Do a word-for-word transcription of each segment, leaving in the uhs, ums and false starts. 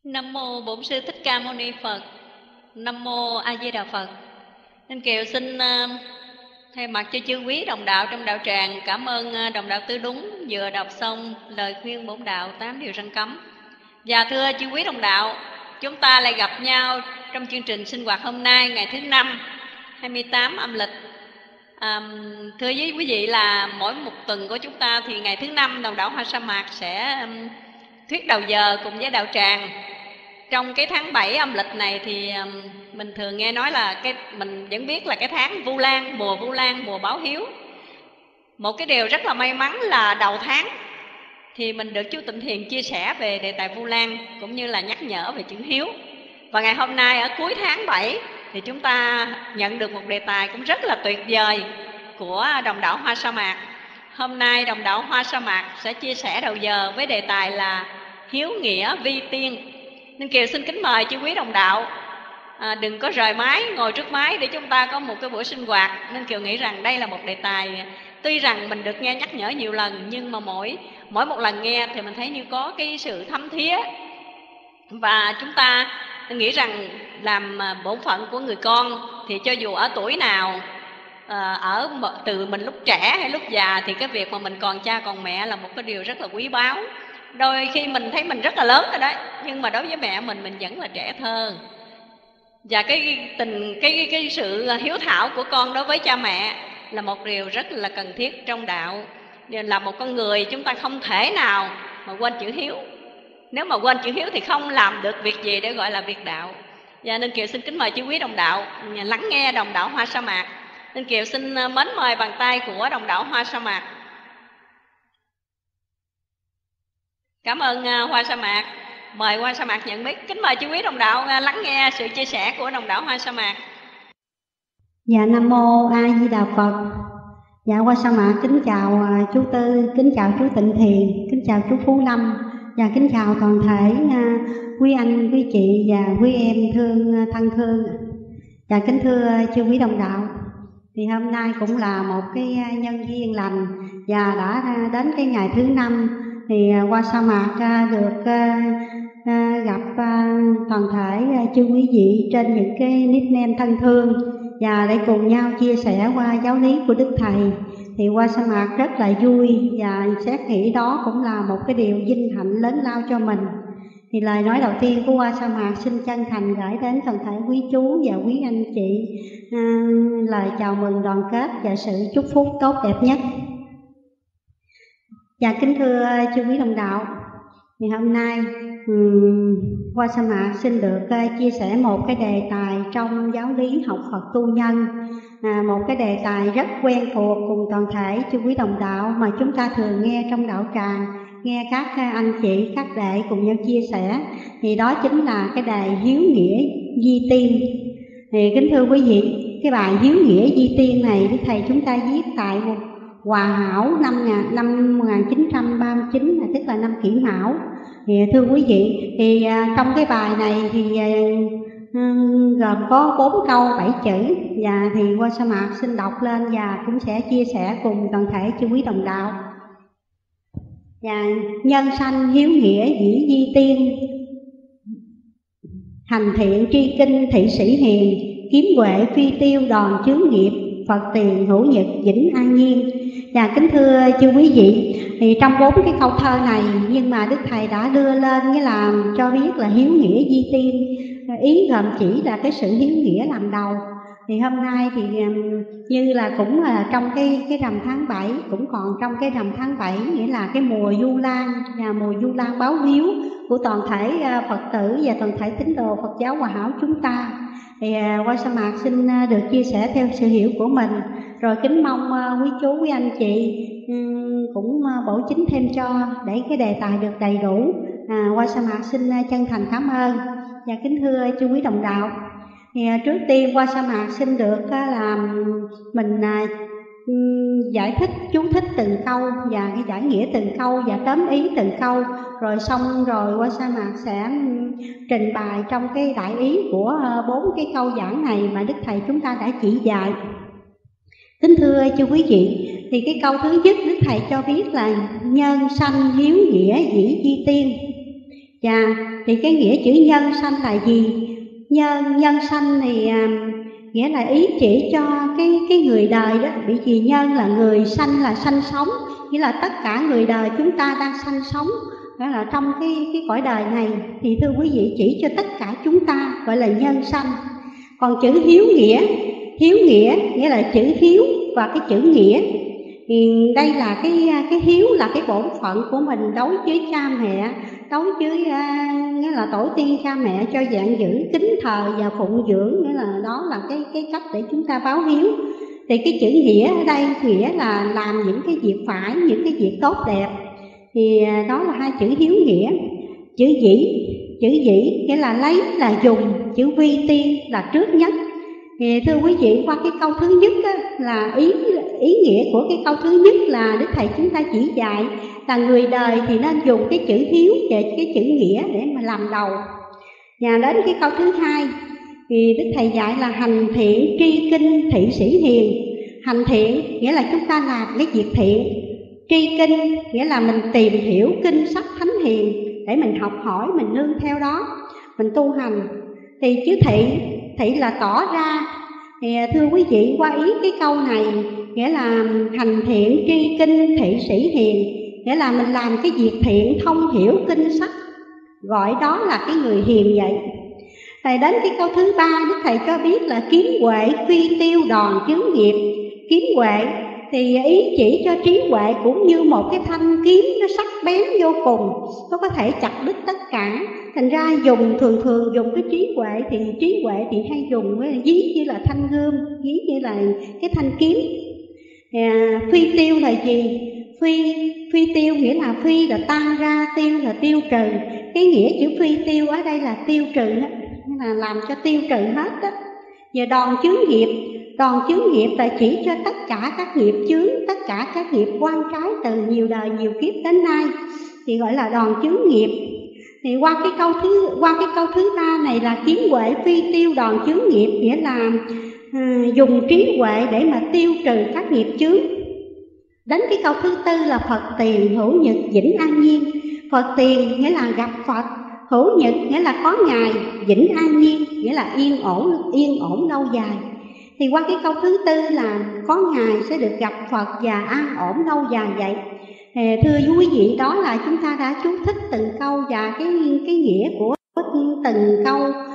Nam mô Bổn Sư Thích Ca Mâu Ni Phật. Nam mô A Di Đà Phật. Nên Kiều xin uh, thay mặt cho chư quý đồng đạo trong đạo tràng cảm ơn uh, đồng đạo Tư Đúng vừa đọc xong lời khuyên bổn đạo tám điều răn cấm. Và thưa chư quý đồng đạo, chúng ta lại gặp nhau trong chương trình sinh hoạt hôm nay ngày thứ năm hai mươi tám âm lịch. À, thưa với quý vị là mỗi một tuần của chúng ta thì ngày thứ năm đồng đạo Hoa Sa Mạc sẽ um, thuyết đầu giờ cùng với đạo tràng. Trong cái tháng bảy âm lịch này thì um, mình thường nghe nói là cái mình vẫn biết là cái tháng Vu Lan, mùa Vu Lan, mùa báo hiếu. Một cái điều rất là may mắn là đầu tháng thì mình được chú Tịnh Thiền chia sẻ về đề tài Vu Lan cũng như là nhắc nhở về chữ hiếu. Và ngày hôm nay ở cuối tháng bảy thì chúng ta nhận được một đề tài cũng rất là tuyệt vời của đồng đạo Hoa Sa Mạc. Hôm nay đồng đạo Hoa Sa Mạc sẽ chia sẻ đầu giờ với đề tài là hiếu nghĩa vi tiên. Nên Kiều xin kính mời chư quý đồng đạo à, đừng có rời máy, ngồi trước máy để chúng ta có một cái buổi sinh hoạt. Nên Kiều nghĩ rằng đây là một đề tài tuy rằng mình được nghe nhắc nhở nhiều lần, nhưng mà mỗi mỗi một lần nghe thì mình thấy như có cái sự thấm thía. Và chúng ta nghĩ rằng làm bổn phận của người con thì cho dù ở tuổi nào, ở từ mình lúc trẻ hay lúc già, thì cái việc mà mình còn cha còn mẹ là một cái điều rất là quý báu. Đôi khi mình thấy mình rất là lớn rồi đấy, nhưng mà đối với mẹ mình mình vẫn là trẻ thơ. Và cái tình cái cái, cái sự hiếu thảo của con đối với cha mẹ là một điều rất là cần thiết trong đạo. Là một con người chúng ta không thể nào mà quên chữ hiếu. Nếu mà quên chữ hiếu thì không làm được việc gì để gọi là việc đạo. Và nên Kiều xin kính mời chư quý đồng đạo lắng nghe đồng đạo Hoa Sa Mạc. Nên Kiều xin mến mời bàn tay của đồng đạo Hoa Sa Mạc. Cảm ơn Hoa Sa Mạc. Mời Hoa Sa Mạc nhận mic. Kính mời chư quý đồng đạo lắng nghe sự chia sẻ của đồng đạo Hoa Sa Mạc. Dạ, Nam mô A Di Đà Phật. Dạ, Hoa Sa Mạc kính chào chú Tư, kính chào chú Tịnh Thiền, kính chào chú Phú Lâm, và kính chào toàn thể quý anh, quý chị và quý em thương thân thương. Và kính thưa chư quý đồng đạo, thì hôm nay cũng là một cái nhân duyên lành và đã đến cái ngày thứ năm thì Hoa Sa Mạc được gặp toàn thể chư quý vị trên những cái nickname thân thương và để cùng nhau chia sẻ qua giáo lý của Đức Thầy. Thì Hoa Sa Mạc rất là vui và xét nghĩ đó cũng là một cái điều vinh hạnh lớn lao cho mình. Thì lời nói đầu tiên của Hoa Sa Mạc xin chân thành gửi đến toàn thể quý chú và quý anh chị à, lời chào mừng đoàn kết và sự chúc phúc tốt đẹp nhất. Và kính thưa chư quý đồng đạo, thì hôm nay um, Hoa Sa Mạc xin được uh, chia sẻ một cái đề tài trong giáo lý học Phật tu nhân, à, một cái đề tài rất quen thuộc cùng toàn thể chư quý đồng đạo mà chúng ta thường nghe trong đạo tràng, nghe các uh, anh chị, các đệ cùng nhau chia sẻ. Thì đó chính là cái đề hiếu nghĩa vi tiên. Thì kính thưa quý vị, cái bài hiếu nghĩa vi tiên này Đức Thầy chúng ta viết tại một Hòa Hảo năm một nghìn chín trăm ba mươi chín, tức là năm Kỷ Mão. Thì thưa quý vị, thì trong cái bài này thì gồm có bốn câu bảy chữ, và thì Hoa Sa Mạc xin đọc lên và cũng sẽ chia sẻ cùng toàn thể chư quý đồng đạo. Và nhân sanh hiếu nghĩa dĩ vi tiên, hành thiện tri kinh thị sĩ hiền, kiếm huệ phi tiêu đòn chướng nghiệp, Phật tiền hữu nhật vĩnh an nhiên. Và kính thưa chư quý vị, thì trong bốn cái câu thơ này, nhưng mà Đức Thầy đã đưa lên cái làm cho biết là hiếu nghĩa vi tiên, ý gồm chỉ là cái sự hiếu nghĩa làm đầu. Thì hôm nay thì như là cũng là trong cái cái rằm tháng bảy, cũng còn trong cái rằm tháng bảy, nghĩa là cái mùa Vu Lan, và mùa Vu Lan báo hiếu của toàn thể Phật tử và toàn thể tín đồ Phật giáo Hòa Hảo chúng ta. Thì Hoa Sa Mạc xin được chia sẻ theo sự hiểu của mình, rồi kính mong quý chú, quý anh chị cũng bổ chính thêm cho để cái đề tài được đầy đủ. À, Hoa Sa Mạc xin chân thành cảm ơn. Và kính thưa chư quý đồng đạo, thì trước tiên Hoa Sa Mạc xin được làm mình giải thích, chú thích từng câu và cái giải nghĩa từng câu và tóm ý từng câu, rồi xong rồi Hoa Sa Mạc sẽ trình bày trong cái đại ý của bốn cái câu giảng này mà Đức Thầy chúng ta đã chỉ dạy. Kính thưa chư quý vị, thì cái câu thứ nhất Đức Thầy cho biết là nhân sanh hiếu nghĩa dĩ vi tiên. Và thì cái nghĩa chữ nhân sanh là gì? Nhân nhân sanh thì à, nghĩa là ý chỉ cho cái cái người đời đó, bởi vì nhân là người, sanh là sanh sống, nghĩa là tất cả người đời chúng ta đang sanh sống, đó là trong cái cái cõi đời này. Thì thưa quý vị, chỉ cho tất cả chúng ta gọi là nhân sanh. Còn chữ hiếu nghĩa, hiếu nghĩa nghĩa là chữ hiếu và cái chữ nghĩa. Thì đây là cái cái hiếu là cái bổn phận của mình đối với cha mẹ, đối với uh, nghĩa là tổ tiên cha mẹ cho dạng giữ, kính thờ và phụng dưỡng, nghĩa là đó là cái cái cách để chúng ta báo hiếu. Thì cái chữ nghĩa ở đây nghĩa là làm những cái việc phải, những cái việc tốt đẹp. Thì uh, đó là hai chữ hiếu nghĩa. Chữ dĩ, chữ dĩ nghĩa là lấy, là dùng. Chữ vi tiên là trước nhất. Thì thưa quý vị, qua cái câu thứ nhất á, là ý ý nghĩa của cái câu thứ nhất là Đức Thầy chúng ta chỉ dạy là người đời thì nên dùng cái chữ hiếu và cái chữ nghĩa để mà làm đầu. Và đến cái câu thứ hai thì Đức Thầy dạy là hành thiện tri kinh thị sĩ hiền. Hành thiện nghĩa là chúng ta làm cái việc thiện. Tri kinh nghĩa là mình tìm hiểu kinh sách thánh hiền để mình học hỏi, mình nương theo đó, mình tu hành. Thì chữ thị, thị là tỏ ra. Thì thưa quý vị, qua ý cái câu này nghĩa là hành thiện tri kinh thị sĩ hiền, nghĩa là mình làm cái việc thiện, thông hiểu kinh sách, gọi đó là cái người hiền vậy. Thầy đến cái câu thứ ba, Đức Thầy cho biết là kiếm huệ phi tiêu đòn chướng nghiệp. Kiếm huệ thì ý chỉ cho trí huệ cũng như một cái thanh kiếm, nó sắc bén vô cùng, nó có thể chặt đứt tất cả. Thành ra dùng thường thường dùng cái trí huệ, thì trí huệ thì hay dùng với ví như là thanh gươm, ví như là cái thanh kiếm. À, phi tiêu là gì? Phi phi tiêu nghĩa là phi là tan ra, tiêu là tiêu trừ. Cái nghĩa chữ phi tiêu ở đây là tiêu trừ đó, là làm cho tiêu trừ hết đó. Và đòn chướng nghiệp, đòn chướng nghiệp là chỉ cho tất cả các nghiệp chướng, tất cả các nghiệp quan trái từ nhiều đời nhiều kiếp đến nay, thì gọi là đòn chướng nghiệp. Thì qua cái câu thứ qua cái câu thứ ba này là kiếm huệ phi tiêu đòn chướng nghiệp, nghĩa là à, dùng trí huệ để mà tiêu trừ các nghiệp chướng. Đến cái câu thứ tư là Phật tiền hữu nhật vĩnh an nhiên. Phật tiền nghĩa là gặp Phật, hữu nhật nghĩa là có ngày, vĩnh an nhiên nghĩa là yên ổn, yên ổn lâu dài. Thì qua cái câu thứ tư là có ngày sẽ được gặp Phật và an ổn lâu dài vậy. Thưa quý vị, đó là chúng ta đã chú thích từng câu và cái cái nghĩa của từng câu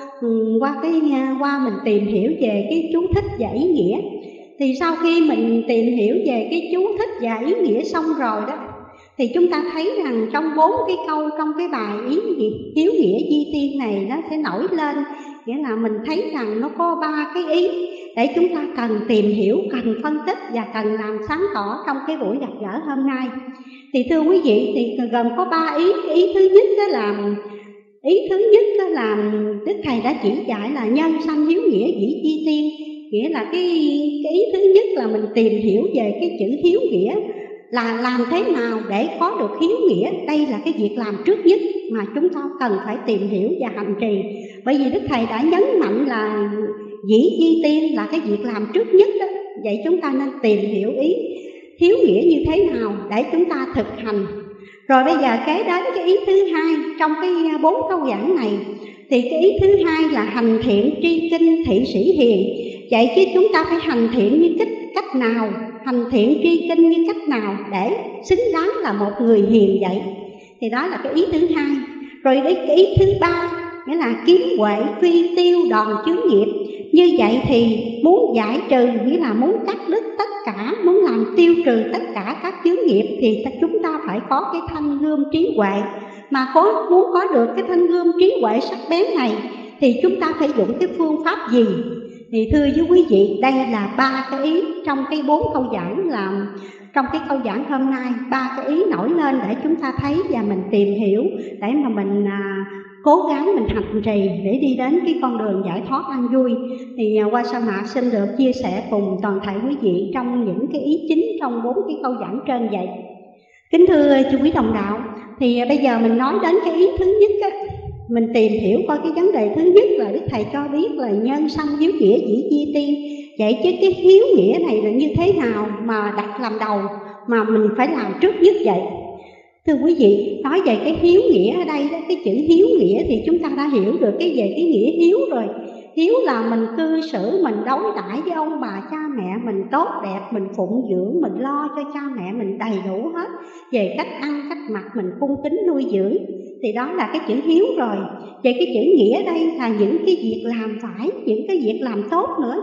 qua cái qua mình tìm hiểu về cái chú thích và ý nghĩa. Thì sau khi mình tìm hiểu về cái chú thích và ý nghĩa xong rồi đó, thì chúng ta thấy rằng trong bốn cái câu trong cái bài ý gì hiếu nghĩa di tiên này nó sẽ nổi lên, nghĩa là mình thấy rằng nó có ba cái ý để chúng ta cần tìm hiểu, cần phân tích và cần làm sáng tỏ trong cái buổi gặp gỡ hôm nay. Thì thưa quý vị, thì gồm có ba ý. Ý thứ nhất đó là ý thứ nhất đó là Đức Thầy đã chỉ dạy là nhân sanh hiếu nghĩa dĩ di tiên, nghĩa là cái, cái ý thứ nhất là mình tìm hiểu về cái chữ hiếu nghĩa là làm thế nào để có được hiếu nghĩa. Đây là cái việc làm trước nhất mà chúng ta cần phải tìm hiểu và hành trì. Bởi vì Đức Thầy đã nhấn mạnh là dĩ di tiên là cái việc làm trước nhất đó. Vậy chúng ta nên tìm hiểu ý hiếu nghĩa như thế nào để chúng ta thực hành. Rồi bây giờ kế đến cái ý thứ hai trong cái bốn câu giảng này. Thì cái ý thứ hai là hành thiện tri kinh thị sĩ hiền. Vậy chứ chúng ta phải hành thiện như cách, cách nào, hành thiện tri kinh như cách nào để xứng đáng là một người hiền vậy. Thì đó là cái ý thứ hai. Rồi đến cái ý thứ ba nghĩa là kiếm huệ phi tiêu đòn chướng nghiệp. Như vậy thì muốn giải trừ, nghĩa là muốn cắt đứt tất cả, muốn làm tiêu trừ tất cả các chướng nghiệp, thì chúng ta phải có cái thanh gươm trí huệ. Mà có muốn có được cái thanh gươm trí huệ sắc bén này thì chúng ta phải dùng cái phương pháp gì? Thì thưa với quý vị, đây là ba cái ý trong cái bốn câu giảng, là trong cái câu giảng hôm nay ba cái ý nổi lên để chúng ta thấy và mình tìm hiểu, để mà mình à, cố gắng mình hành trì để đi đến cái con đường giải thoát an vui. Thì qua sa mạc xin được chia sẻ cùng toàn thể quý vị trong những cái ý chính trong bốn cái câu giảng trên vậy. Kính thưa chư quý đồng đạo, thì bây giờ mình nói đến cái ý thứ nhất á, mình tìm hiểu coi cái vấn đề thứ nhất là Đức Thầy cho biết là nhân sanh hiếu nghĩa dĩ di tiên. Vậy chứ cái hiếu nghĩa này là như thế nào mà đặt làm đầu mà mình phải làm trước nhất vậy? Thưa quý vị, nói về cái hiếu nghĩa ở đây đó, cái chữ hiếu nghĩa thì chúng ta đã hiểu được cái về cái nghĩa hiếu rồi. Hiếu là mình cư xử, mình đối đãi với ông bà cha mẹ mình tốt đẹp, mình phụng dưỡng, mình lo cho cha mẹ mình đầy đủ hết. Về cách ăn, cách mặc mình cung kính nuôi dưỡng, thì đó là cái chữ hiếu rồi. Về cái chữ nghĩa đây là những cái việc làm phải, những cái việc làm tốt nữa.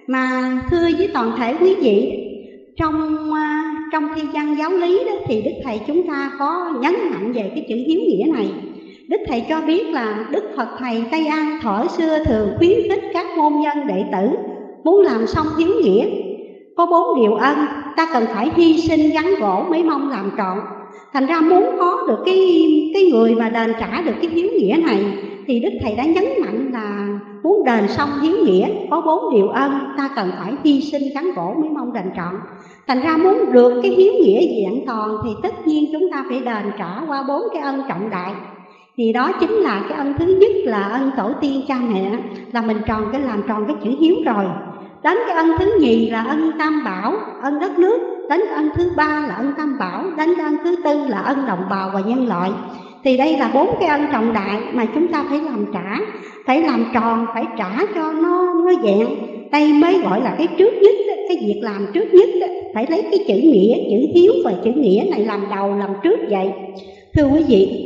Mà thưa với toàn thể quý vị, trong trong thi văn giáo lý đó, thì Đức Thầy chúng ta có nhấn mạnh về cái chữ hiếu nghĩa này. Đức Thầy cho biết là Đức Phật Thầy Tây An thuở xưa thường khuyến khích các môn nhân đệ tử muốn làm xong hiếu nghĩa. Có bốn điều ân ta cần phải hy sinh gắn gỗ mới mong làm trọn. Thành ra muốn có được cái, cái người mà đền trả được cái hiếu nghĩa này, thì Đức Thầy đã nhấn mạnh là muốn đền xong hiếu nghĩa có bốn điều ân ta cần phải hy sinh gắn gỗ mới mong đền trọn. Thành ra muốn được cái hiếu nghĩa vẹn toàn thì tất nhiên chúng ta phải đền trả qua bốn cái ân trọng đại. Thì đó chính là cái ân thứ nhất là ân tổ tiên cha mẹ, là mình tròn cái làm tròn cái chữ hiếu rồi. Đến cái ân thứ nhì là ân tam bảo, ân đất nước. Đến cái ân thứ ba là ân tam bảo. Đến cái ân thứ tư là ân đồng bào và nhân loại. Thì đây là bốn cái ân trọng đại mà chúng ta phải làm trả, phải làm tròn, phải trả cho nó, nó vẹn. Đây mới gọi là cái trước nhất đó, cái việc làm trước nhất đó. Phải lấy cái chữ nghĩa, chữ hiếu và chữ nghĩa này làm đầu, làm trước vậy. Thưa quý vị,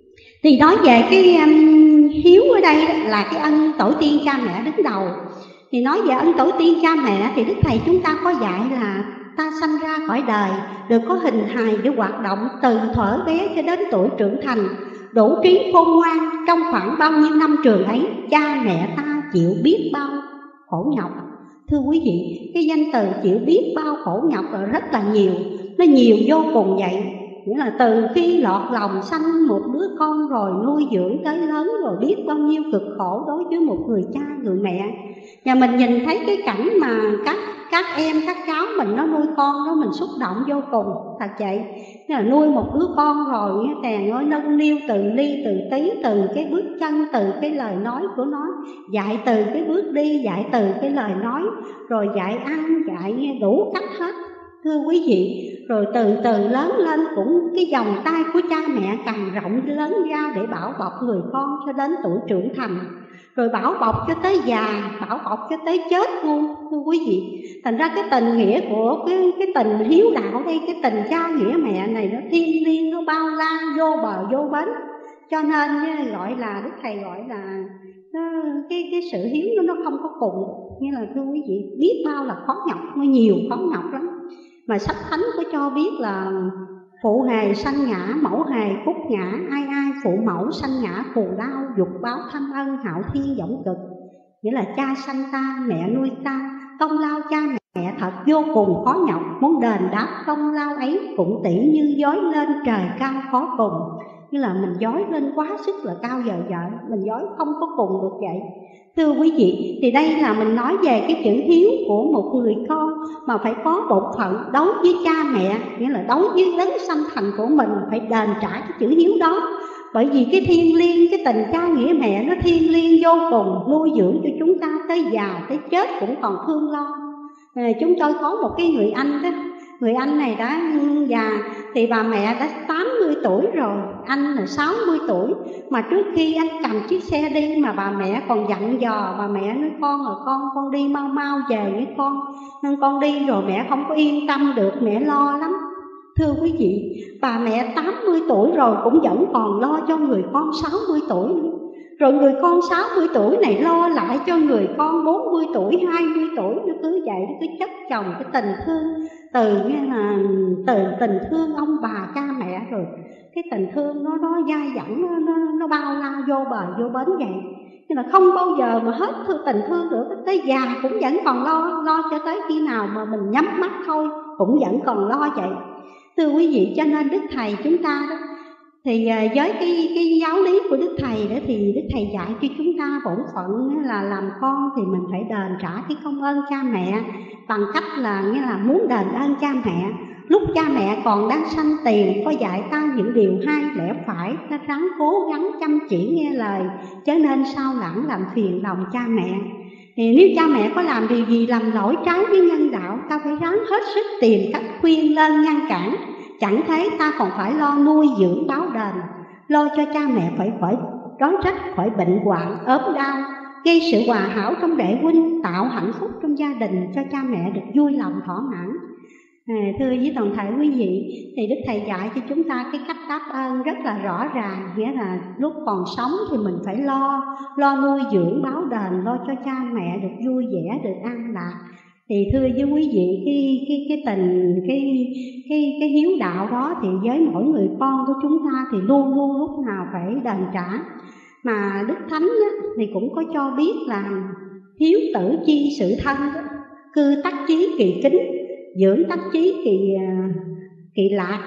thì nói về cái um, hiếu ở đây đó, là cái ân tổ tiên cha mẹ đứng đầu. Thì nói về ân tổ tiên cha mẹ thì Đức Thầy chúng ta có dạy là ta sanh ra khỏi đời được có hình hài để hoạt động từ thuở bé cho đến tuổi trưởng thành, đủ trí khôn ngoan. Trong khoảng bao nhiêu năm trường ấy, cha mẹ ta chịu biết bao khổ nhọc. Thưa quý vị, cái danh từ chịu biết bao khổ nhọc là rất là nhiều, nó nhiều vô cùng vậy. Nghĩa là từ khi lọt lòng sanh một đứa con rồi nuôi dưỡng tới lớn, rồi biết bao nhiêu cực khổ đối với một người cha, người mẹ. Và mình nhìn thấy cái cảnh mà các các em, các cháu mình nó nuôi con đó, mình xúc động vô cùng. Thật vậy, nghĩa là nuôi một đứa con rồi tèn nói nâng niu từ ly từ tí, từ cái bước chân, từ cái lời nói của nó, dạy từ cái bước đi, dạy từ cái lời nói, rồi dạy ăn, dạy đủ cách hết. Thưa quý vị, rồi từ từ lớn lên cũng cái vòng tay của cha mẹ càng rộng lớn ra để bảo bọc người con cho đến tuổi trưởng thành, rồi bảo bọc cho tới già, bảo bọc cho tới chết luôn. Thưa quý vị, thành ra cái tình nghĩa của cái, cái tình hiếu đạo đây, cái tình cha nghĩa mẹ này nó thiêng liêng, nó bao la, vô bờ vô bến. Cho nên gọi là Đức Thầy gọi là cái, cái sự hiếu nó, nó không có cùng. Như là thưa quý vị, biết bao là khó nhọc, nó nhiều khó nhọc lắm. Mà sách thánh có cho biết là phụ hề sanh ngã, mẫu hề phúc ngã, ai ai phụ mẫu sanh ngã phù đau, dục báo thâm ân, hạo thiên vọng cực. Nghĩa là cha sanh ta, mẹ nuôi ta, công lao cha mẹ thật vô cùng khó nhọc. Muốn đền đáp công lao ấy cũng tỷ như dối lên trời cao khó cùng. Như là mình dối lên quá sức là cao giờ vợ, mình dối không có cùng được vậy. Thưa quý vị, thì đây là mình nói về cái chữ hiếu của một người con mà phải có bổn phận đối với cha mẹ, nghĩa là đối với đấng sanh thành của mình, phải đền trả cái chữ hiếu đó. Bởi vì cái thiêng liêng, cái tình cha nghĩa mẹ nó thiêng liêng vô cùng, nuôi dưỡng cho chúng ta tới già, tới chết cũng còn thương lo. À, chúng tôi có một cái người anh đó, người anh này đã già, thì bà mẹ đã tám mươi tuổi rồi, anh là sáu mươi tuổi. Mà trước khi anh cầm chiếc xe đi mà bà mẹ còn dặn dò, bà mẹ nói con là con, con đi mau mau về với con, nên con đi rồi mẹ không có yên tâm được, mẹ lo lắm. Thưa quý vị, bà mẹ tám mươi tuổi rồi cũng vẫn còn lo cho người con sáu mươi tuổi nữa. Rồi người con sáu mươi tuổi này lo lại cho người con bốn mươi tuổi, hai mươi tuổi. Nó cứ vậy, nó cứ chất chồng cái tình thương, từ nghe là từ tình thương ông bà cha mẹ, rồi cái tình thương nó nó dai dẳng, nó, nó, nó bao la vô bờ vô bến vậy. Nhưng mà không bao giờ mà hết thương tình thương được, tới già cũng vẫn còn lo, lo cho tới khi nào mà mình nhắm mắt thôi cũng vẫn còn lo vậy. Thưa quý vị, cho nên Đức Thầy chúng ta đó, thì với cái, cái giáo lý của Đức Thầy đó, thì Đức Thầy dạy cho chúng ta bổn phận là làm con thì mình phải đền trả cái công ơn cha mẹ bằng cách là nghĩa là muốn đền ơn cha mẹ. Lúc cha mẹ còn đang sanh tiền có dạy ta những điều hay lẽ phải, ta ráng cố gắng chăm chỉ nghe lời, chớ nên sao lãng làm phiền lòng cha mẹ. Thì nếu cha mẹ có làm điều gì làm lỗi trái với nhân đạo, ta phải ráng hết sức tìm cách khuyên lên ngăn cản, Chẳng thế ta còn phải lo nuôi dưỡng báo đền, lo cho cha mẹ phải khỏi đói rách, khỏi bệnh hoạn, ốm đau, gây sự hòa hảo trong đệ huynh, tạo hạnh phúc trong gia đình cho cha mẹ được vui lòng thỏa mãn. À, thưa với toàn thể quý vị, thì Đức Thầy dạy cho chúng ta cái cách đáp ơn rất là rõ ràng, nghĩa là lúc còn sống thì mình phải lo, lo nuôi dưỡng báo đền, lo cho cha mẹ được vui vẻ, được an lạc. Thì thưa với quý vị, cái cái cái tình cái cái cái hiếu đạo đó thì với mỗi người con của chúng ta thì luôn luôn lúc nào phải đền trả. Mà Đức Thánh á, thì cũng có cho biết là hiếu tử chi sự thân, cư tắc chí kỳ kính, dưỡng tắc chí kỳ kỳ lạc,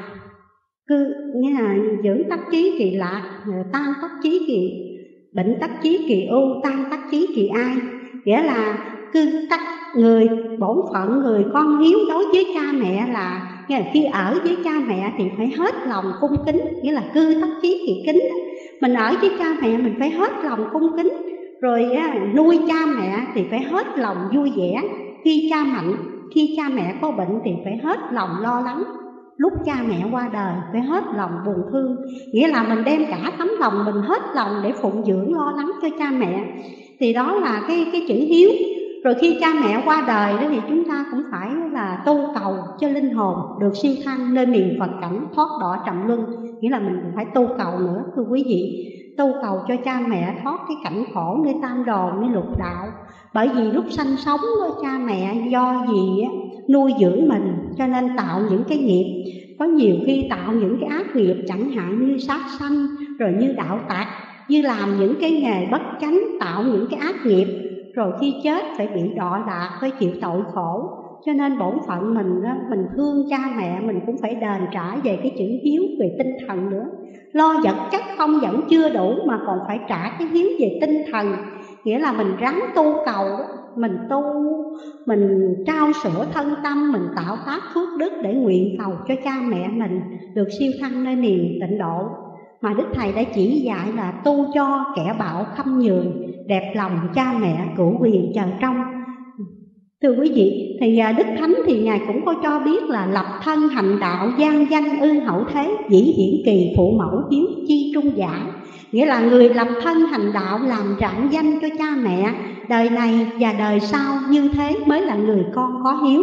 cư nghĩa là dưỡng tắc chí kỳ lạc, tan tắc chí kỳ bệnh, tắc chí kỳ ưu, tan tắc chí kỳ ai. Nghĩa là cư tắc người bổn phận người con hiếu đối với cha mẹ là, nghĩa là khi ở với cha mẹ thì phải hết lòng cung kính, nghĩa là cư tắc chí kỳ kính. Mình ở với cha mẹ mình phải hết lòng cung kính, rồi nuôi cha mẹ thì phải hết lòng vui vẻ. Khi cha mạnh, khi cha mẹ có bệnh thì phải hết lòng lo lắng. Lúc cha mẹ qua đời phải hết lòng buồn thương, nghĩa là mình đem cả tấm lòng mình hết lòng để phụng dưỡng lo lắng cho cha mẹ. Thì đó là cái cái chữ hiếu. Rồi khi cha mẹ qua đời đó thì chúng ta cũng phải là tu cầu cho linh hồn được siêu thăng nơi miền Phật cảnh, thoát đọa trầm luân. Nghĩa là mình cũng phải tu cầu nữa thưa quý vị, tu cầu cho cha mẹ thoát cái cảnh khổ nơi tam đồ, nơi lục đạo. Bởi vì lúc sanh sống đó, cha mẹ do gì á, nuôi dưỡng mình cho nên tạo những cái nghiệp. Có nhiều khi tạo những cái ác nghiệp, chẳng hạn như sát sanh, rồi như đạo tặc, như làm những cái nghề bất chánh, tạo những cái ác nghiệp, rồi khi chết phải bị đọa lạc, phải chịu tội khổ. Cho nên bổn phận mình đó, mình thương cha mẹ mình cũng phải đền trả về cái chữ hiếu về tinh thần nữa. Lo vật chất không vẫn chưa đủ mà còn phải trả cái hiếu về tinh thần. Nghĩa là mình ráng tu cầu, mình tu, mình trao sửa thân tâm, mình tạo tác phước đức để nguyện cầu cho cha mẹ mình được siêu thăng nơi niềm tịnh độ. Mà Đức Thầy đã chỉ dạy là tu cho kẻ bạo khâm nhường, đẹp lòng cha mẹ cửu quyền chờ trong. Thưa quý vị, thì Đức Thánh thì Ngài cũng có cho biết là lập thân hành đạo, gian danh ư hậu thế, dĩ hiển kỳ phụ mẫu hiếu chi trung giả. Nghĩa là người lập thân hành đạo làm rạng danh cho cha mẹ, đời này và đời sau như thế mới là người con có hiếu.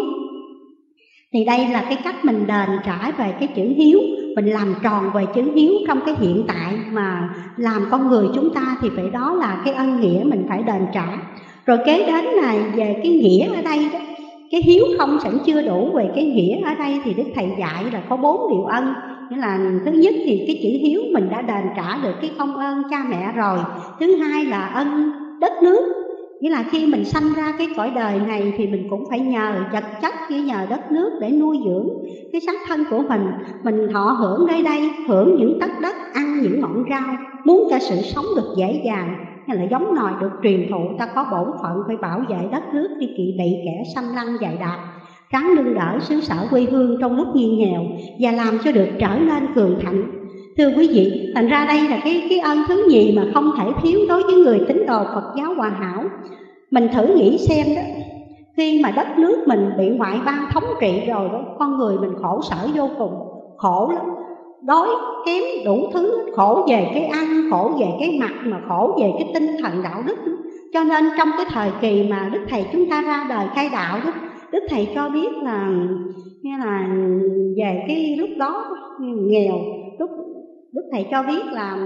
Thì đây là cái cách mình đền trả về cái chữ hiếu, mình làm tròn về chữ hiếu trong cái hiện tại mà làm con người chúng ta, thì phải đó là cái ân nghĩa mình phải đền trả. Rồi kế đến là về cái nghĩa ở đây đó, cái hiếu không sẵn chưa đủ. Về cái nghĩa ở đây thì Đức Thầy dạy là có bốn điều ân. Nghĩa là thứ nhất thì cái chữ hiếu mình đã đền trả được cái công ơn cha mẹ rồi. Thứ hai là ân đất nước, nghĩa là khi mình sanh ra cái cõi đời này thì mình cũng phải nhờ vật chất, với nhờ đất nước để nuôi dưỡng cái xác thân của mình. Mình thọ hưởng nơi đây, hưởng những tất đất, ăn những ngọn rau, muốn cho sự sống được dễ dàng. Hay là giống nòi được truyền thụ, ta có bổn phận phải bảo vệ đất nước khi kỵ bị kẻ xâm lăng dày đặc, ráng nâng đỡ xứ sở quê hương trong lúc nghiêng nghèo và làm cho được trở nên cường thạnh. Thưa quý vị, thành ra đây là cái, cái ơn thứ nhì mà không thể thiếu đối với người tín đồ Phật giáo hòa hảo. Mình thử nghĩ xem đó, khi mà đất nước mình bị ngoại bang thống trị rồi đó, con người mình khổ sở vô cùng, khổ lắm, đói kém đủ thứ, khổ về cái ăn, khổ về cái mặt, mà khổ về cái tinh thần đạo đức. Cho nên trong cái thời kỳ mà Đức Thầy chúng ta ra đời khai đạo đó, Đức Thầy cho biết là nghe là về cái lúc đó nghèo, lúc Đức Thầy cho biết là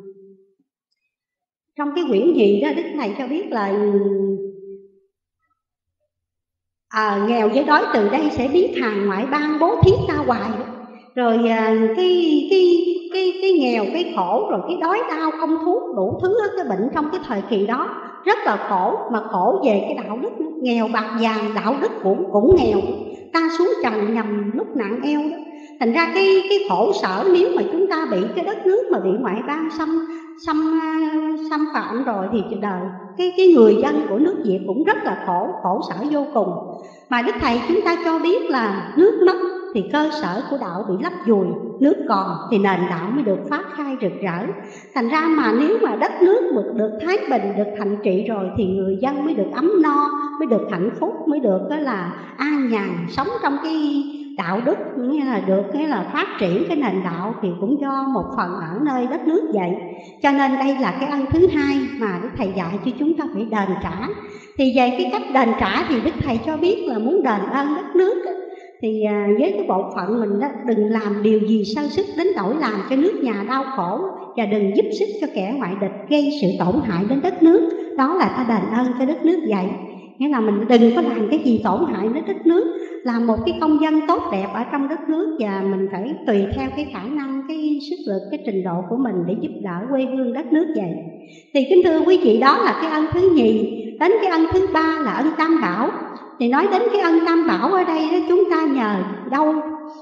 trong cái quyển gì đó Đức Thầy cho biết là à, nghèo với đói từ đây sẽ biết hàng ngoại bang bố thí ta hoài. Rồi cái cái cái cái nghèo, cái khổ, rồi cái đói đau không thuốc, đủ thứ cái bệnh trong cái thời kỳ đó rất là khổ. Mà khổ về cái đạo đức, nghèo bạc vàng, đạo đức cũng cũng nghèo, ta xuống trần nhằm lúc nặng eo đó. Thành ra cái cái khổ sở nếu mà chúng ta bị cái đất nước mà bị ngoại bang xâm xâm xâm phạm rồi thì đời cái cái người dân của nước Việt cũng rất là khổ, khổ sở vô cùng. Mà Đức Thầy chúng ta cho biết là nước mất thì cơ sở của đạo bị lấp vùi, nước còn thì nền đạo mới được phát khai rực rỡ. Thành ra mà nếu mà đất nước được, được thái bình, được thạnh trị rồi thì người dân mới được ấm no, mới được hạnh phúc, mới được đó là an nhàn sống trong cái đạo đức, nghĩa là được nghĩa là phát triển cái nền đạo thì cũng do một phần ở nơi đất nước vậy. Cho nên đây là cái ân thứ hai mà Đức Thầy dạy cho chúng ta phải đền trả. Thì về cái cách đền trả thì Đức Thầy cho biết là muốn đền ơn đất nước thì với cái bộ phận mình đó, đừng làm điều gì sơ sức đến nỗi làm cho nước nhà đau khổ, và đừng giúp sức cho kẻ ngoại địch gây sự tổn hại đến đất nước. Đó là ta đền ơn cho đất nước vậy. Nghĩa là mình đừng có làm cái gì tổn hại đến đất nước, làm một cái công dân tốt đẹp ở trong đất nước, và mình phải tùy theo cái khả năng, cái sức lực, cái trình độ của mình để giúp đỡ quê hương đất nước vậy. Thì kính thưa quý vị, đó là cái ân thứ nhì. Đến cái ân thứ ba là ân tam bảo. Thì nói đến cái ân tam bảo ở đây đó, chúng ta nhờ đâu?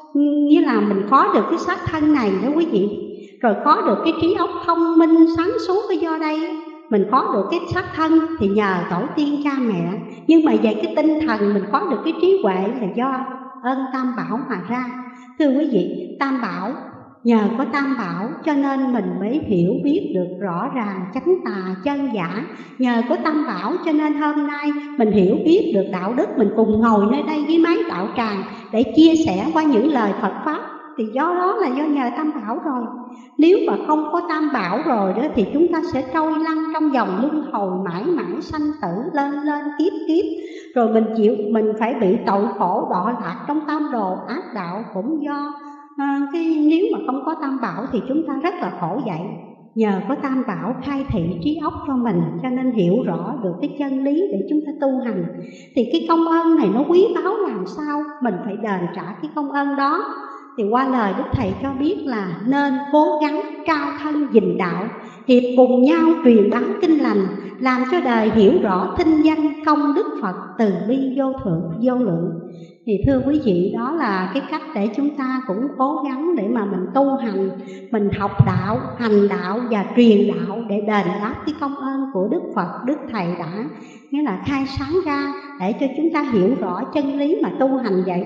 Như là mình có được cái xác thân này đó quý vị, rồi có được cái trí óc thông minh sáng suốt ở do đây, mình có được cái xác thân thì nhờ tổ tiên cha mẹ. Nhưng mà về cái tinh thần mình có được cái trí huệ là do ơn tam bảo mà ra. Thưa quý vị, tam bảo, nhờ có tam bảo cho nên mình mới hiểu biết được rõ ràng chánh tà chân giả. Nhờ có tam bảo cho nên hôm nay mình hiểu biết được đạo đức, mình cùng ngồi nơi đây với máy đạo tràng để chia sẻ qua những lời Phật Pháp. Thì do đó là do nhờ tam bảo rồi. Nếu mà không có tam bảo rồi đó thì chúng ta sẽ trôi lăn trong dòng luân hồi mãi mãi sanh tử, lên lên kiếp kiếp. Rồi mình chịu, mình phải bị tội khổ đọa lạc trong tam đồ ác đạo cũng do à, cái nếu mà không có tam bảo thì chúng ta rất là khổ vậy. Nhờ có tam bảo khai thị trí óc cho mình, cho nên hiểu rõ được cái chân lý để chúng ta tu hành. Thì cái công ơn này nó quý báu làm sao, mình phải đền trả cái công ơn đó. Thì qua lời Đức Thầy cho biết là nên cố gắng trao thân gìn đạo, hiệp cùng nhau truyền bá kinh lành, làm cho đời hiểu rõ thinh danh công đức Phật từ bi vô thượng vô lượng. Thì thưa quý vị, đó là cái cách để chúng ta cũng cố gắng để mà mình tu hành, mình học đạo, hành đạo và truyền đạo để đền đáp cái công ơn của Đức Phật, Đức Thầy đã nghĩa là khai sáng ra để cho chúng ta hiểu rõ chân lý mà tu hành vậy.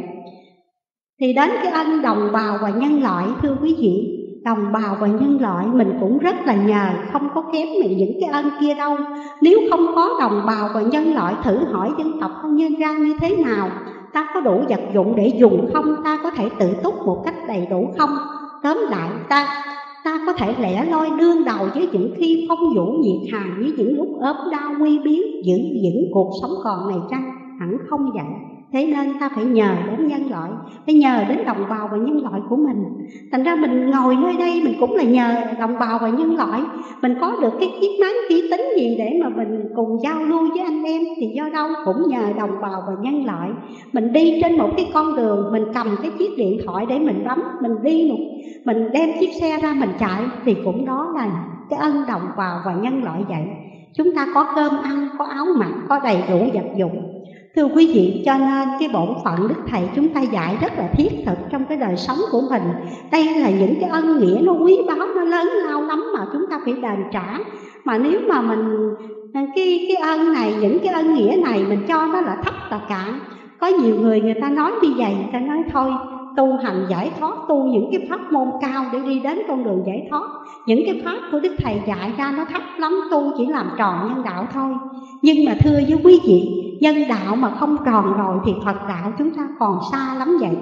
Thì đến cái ân đồng bào và nhân loại, thưa quý vị, đồng bào và nhân loại mình cũng rất là nhờ, không có kém mình những cái ân kia đâu. Nếu không có đồng bào và nhân loại, thử hỏi dân tộc con nhân ra như thế nào? Ta có đủ vật dụng để dùng không? Ta có thể tự túc một cách đầy đủ không? Tóm lại, ta ta có thể lẻ loi đương đầu với những khi phong vũ nhiệt hàn, với những lúc ốm đau nguy biến, giữ vững cuộc sống còn này chăng? Hẳn không vậy. Thế nên ta phải nhờ đến nhân loại, phải nhờ đến đồng bào và nhân loại của mình. Thành ra mình ngồi nơi đây mình cũng là nhờ đồng bào và nhân loại. Mình có được cái chiếc máy vi tính gì để mà mình cùng giao lưu với anh em thì do đâu cũng nhờ đồng bào và nhân loại. Mình đi trên một cái con đường, mình cầm cái chiếc điện thoại để mình bấm, mình đi một, mình đem chiếc xe ra mình chạy, thì cũng đó là cái ân đồng bào và nhân loại vậy. Chúng ta có cơm ăn, có áo mặc, có đầy đủ vật dụng. Thưa quý vị, cho nên cái bổn phận Đức Thầy chúng ta dạy rất là thiết thực trong cái đời sống của mình. Đây là những cái ân nghĩa nó quý báu, nó lớn lao lắm mà chúng ta phải đền trả. Mà nếu mà mình cái cái ân này, những cái ân nghĩa này mình cho nó là thấp là cạn. Có nhiều người người ta nói như vậy, người ta nói thôi tu hành giải thoát, tu những cái pháp môn cao để đi đến con đường giải thoát. Những cái pháp của Đức Thầy dạy ra nó thấp lắm, tu chỉ làm tròn nhân đạo thôi. Nhưng mà thưa với quý vị, nhân đạo mà không tròn rồi thì Phật đạo chúng ta còn xa lắm vậy.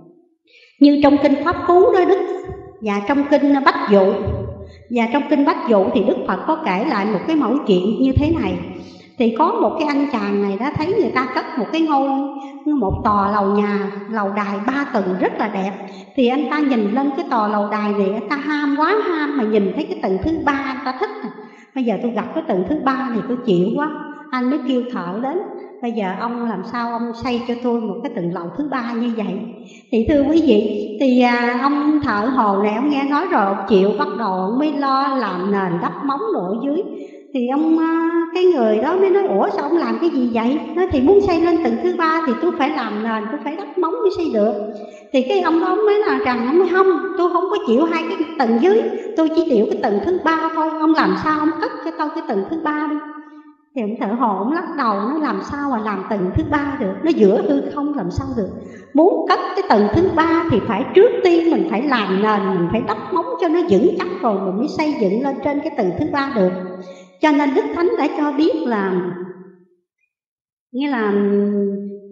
Như trong kinh Pháp Cú đó Đức, và trong kinh Bách Dụ, và trong kinh Bách Dụ thì Đức Phật có kể lại một cái mẫu chuyện như thế này. Thì có một cái anh chàng này đã thấy người ta cất một cái ngôi, một tòa lầu nhà, lầu đài ba tầng rất là đẹp. Thì anh ta nhìn lên cái tòa lầu đài này, anh ta ham quá ham, mà nhìn thấy cái tầng thứ ba anh ta thích. Bây giờ tôi gặp cái tầng thứ ba thì tôi chịu quá. Anh mới kêu thợ đến, bây giờ ông làm sao ông xây cho tôi một cái tầng lầu thứ ba như vậy. Thì thưa quý vị, thì à, ông thợ hồ này ông nghe nói rồi, ông chịu, bắt đầu ông mới lo làm nền đắp móng ở dưới. Thì ông cái người đó mới nói, ủa sao ông làm cái gì vậy? Nói thì muốn xây lên tầng thứ ba thì tôi phải làm nền, tôi phải đắp móng mới xây được. Thì cái ông đó mới là rằng, ông nói không, tôi không có chịu hai cái tầng dưới, tôi chỉ chịu cái tầng thứ ba thôi. Ông làm sao ông cất cho tôi cái tầng thứ ba đi. Thì ông thợ hồ ông lắc đầu, nó làm sao mà làm tầng thứ ba được, nó giữa hư không làm sao được. Muốn cất cái tầng thứ ba thì phải trước tiên mình phải làm nền, mình phải đắp móng cho nó vững chắc rồi mình mới xây dựng lên trên cái tầng thứ ba được. Cho nên Đức Thánh đã cho biết là, nghĩa là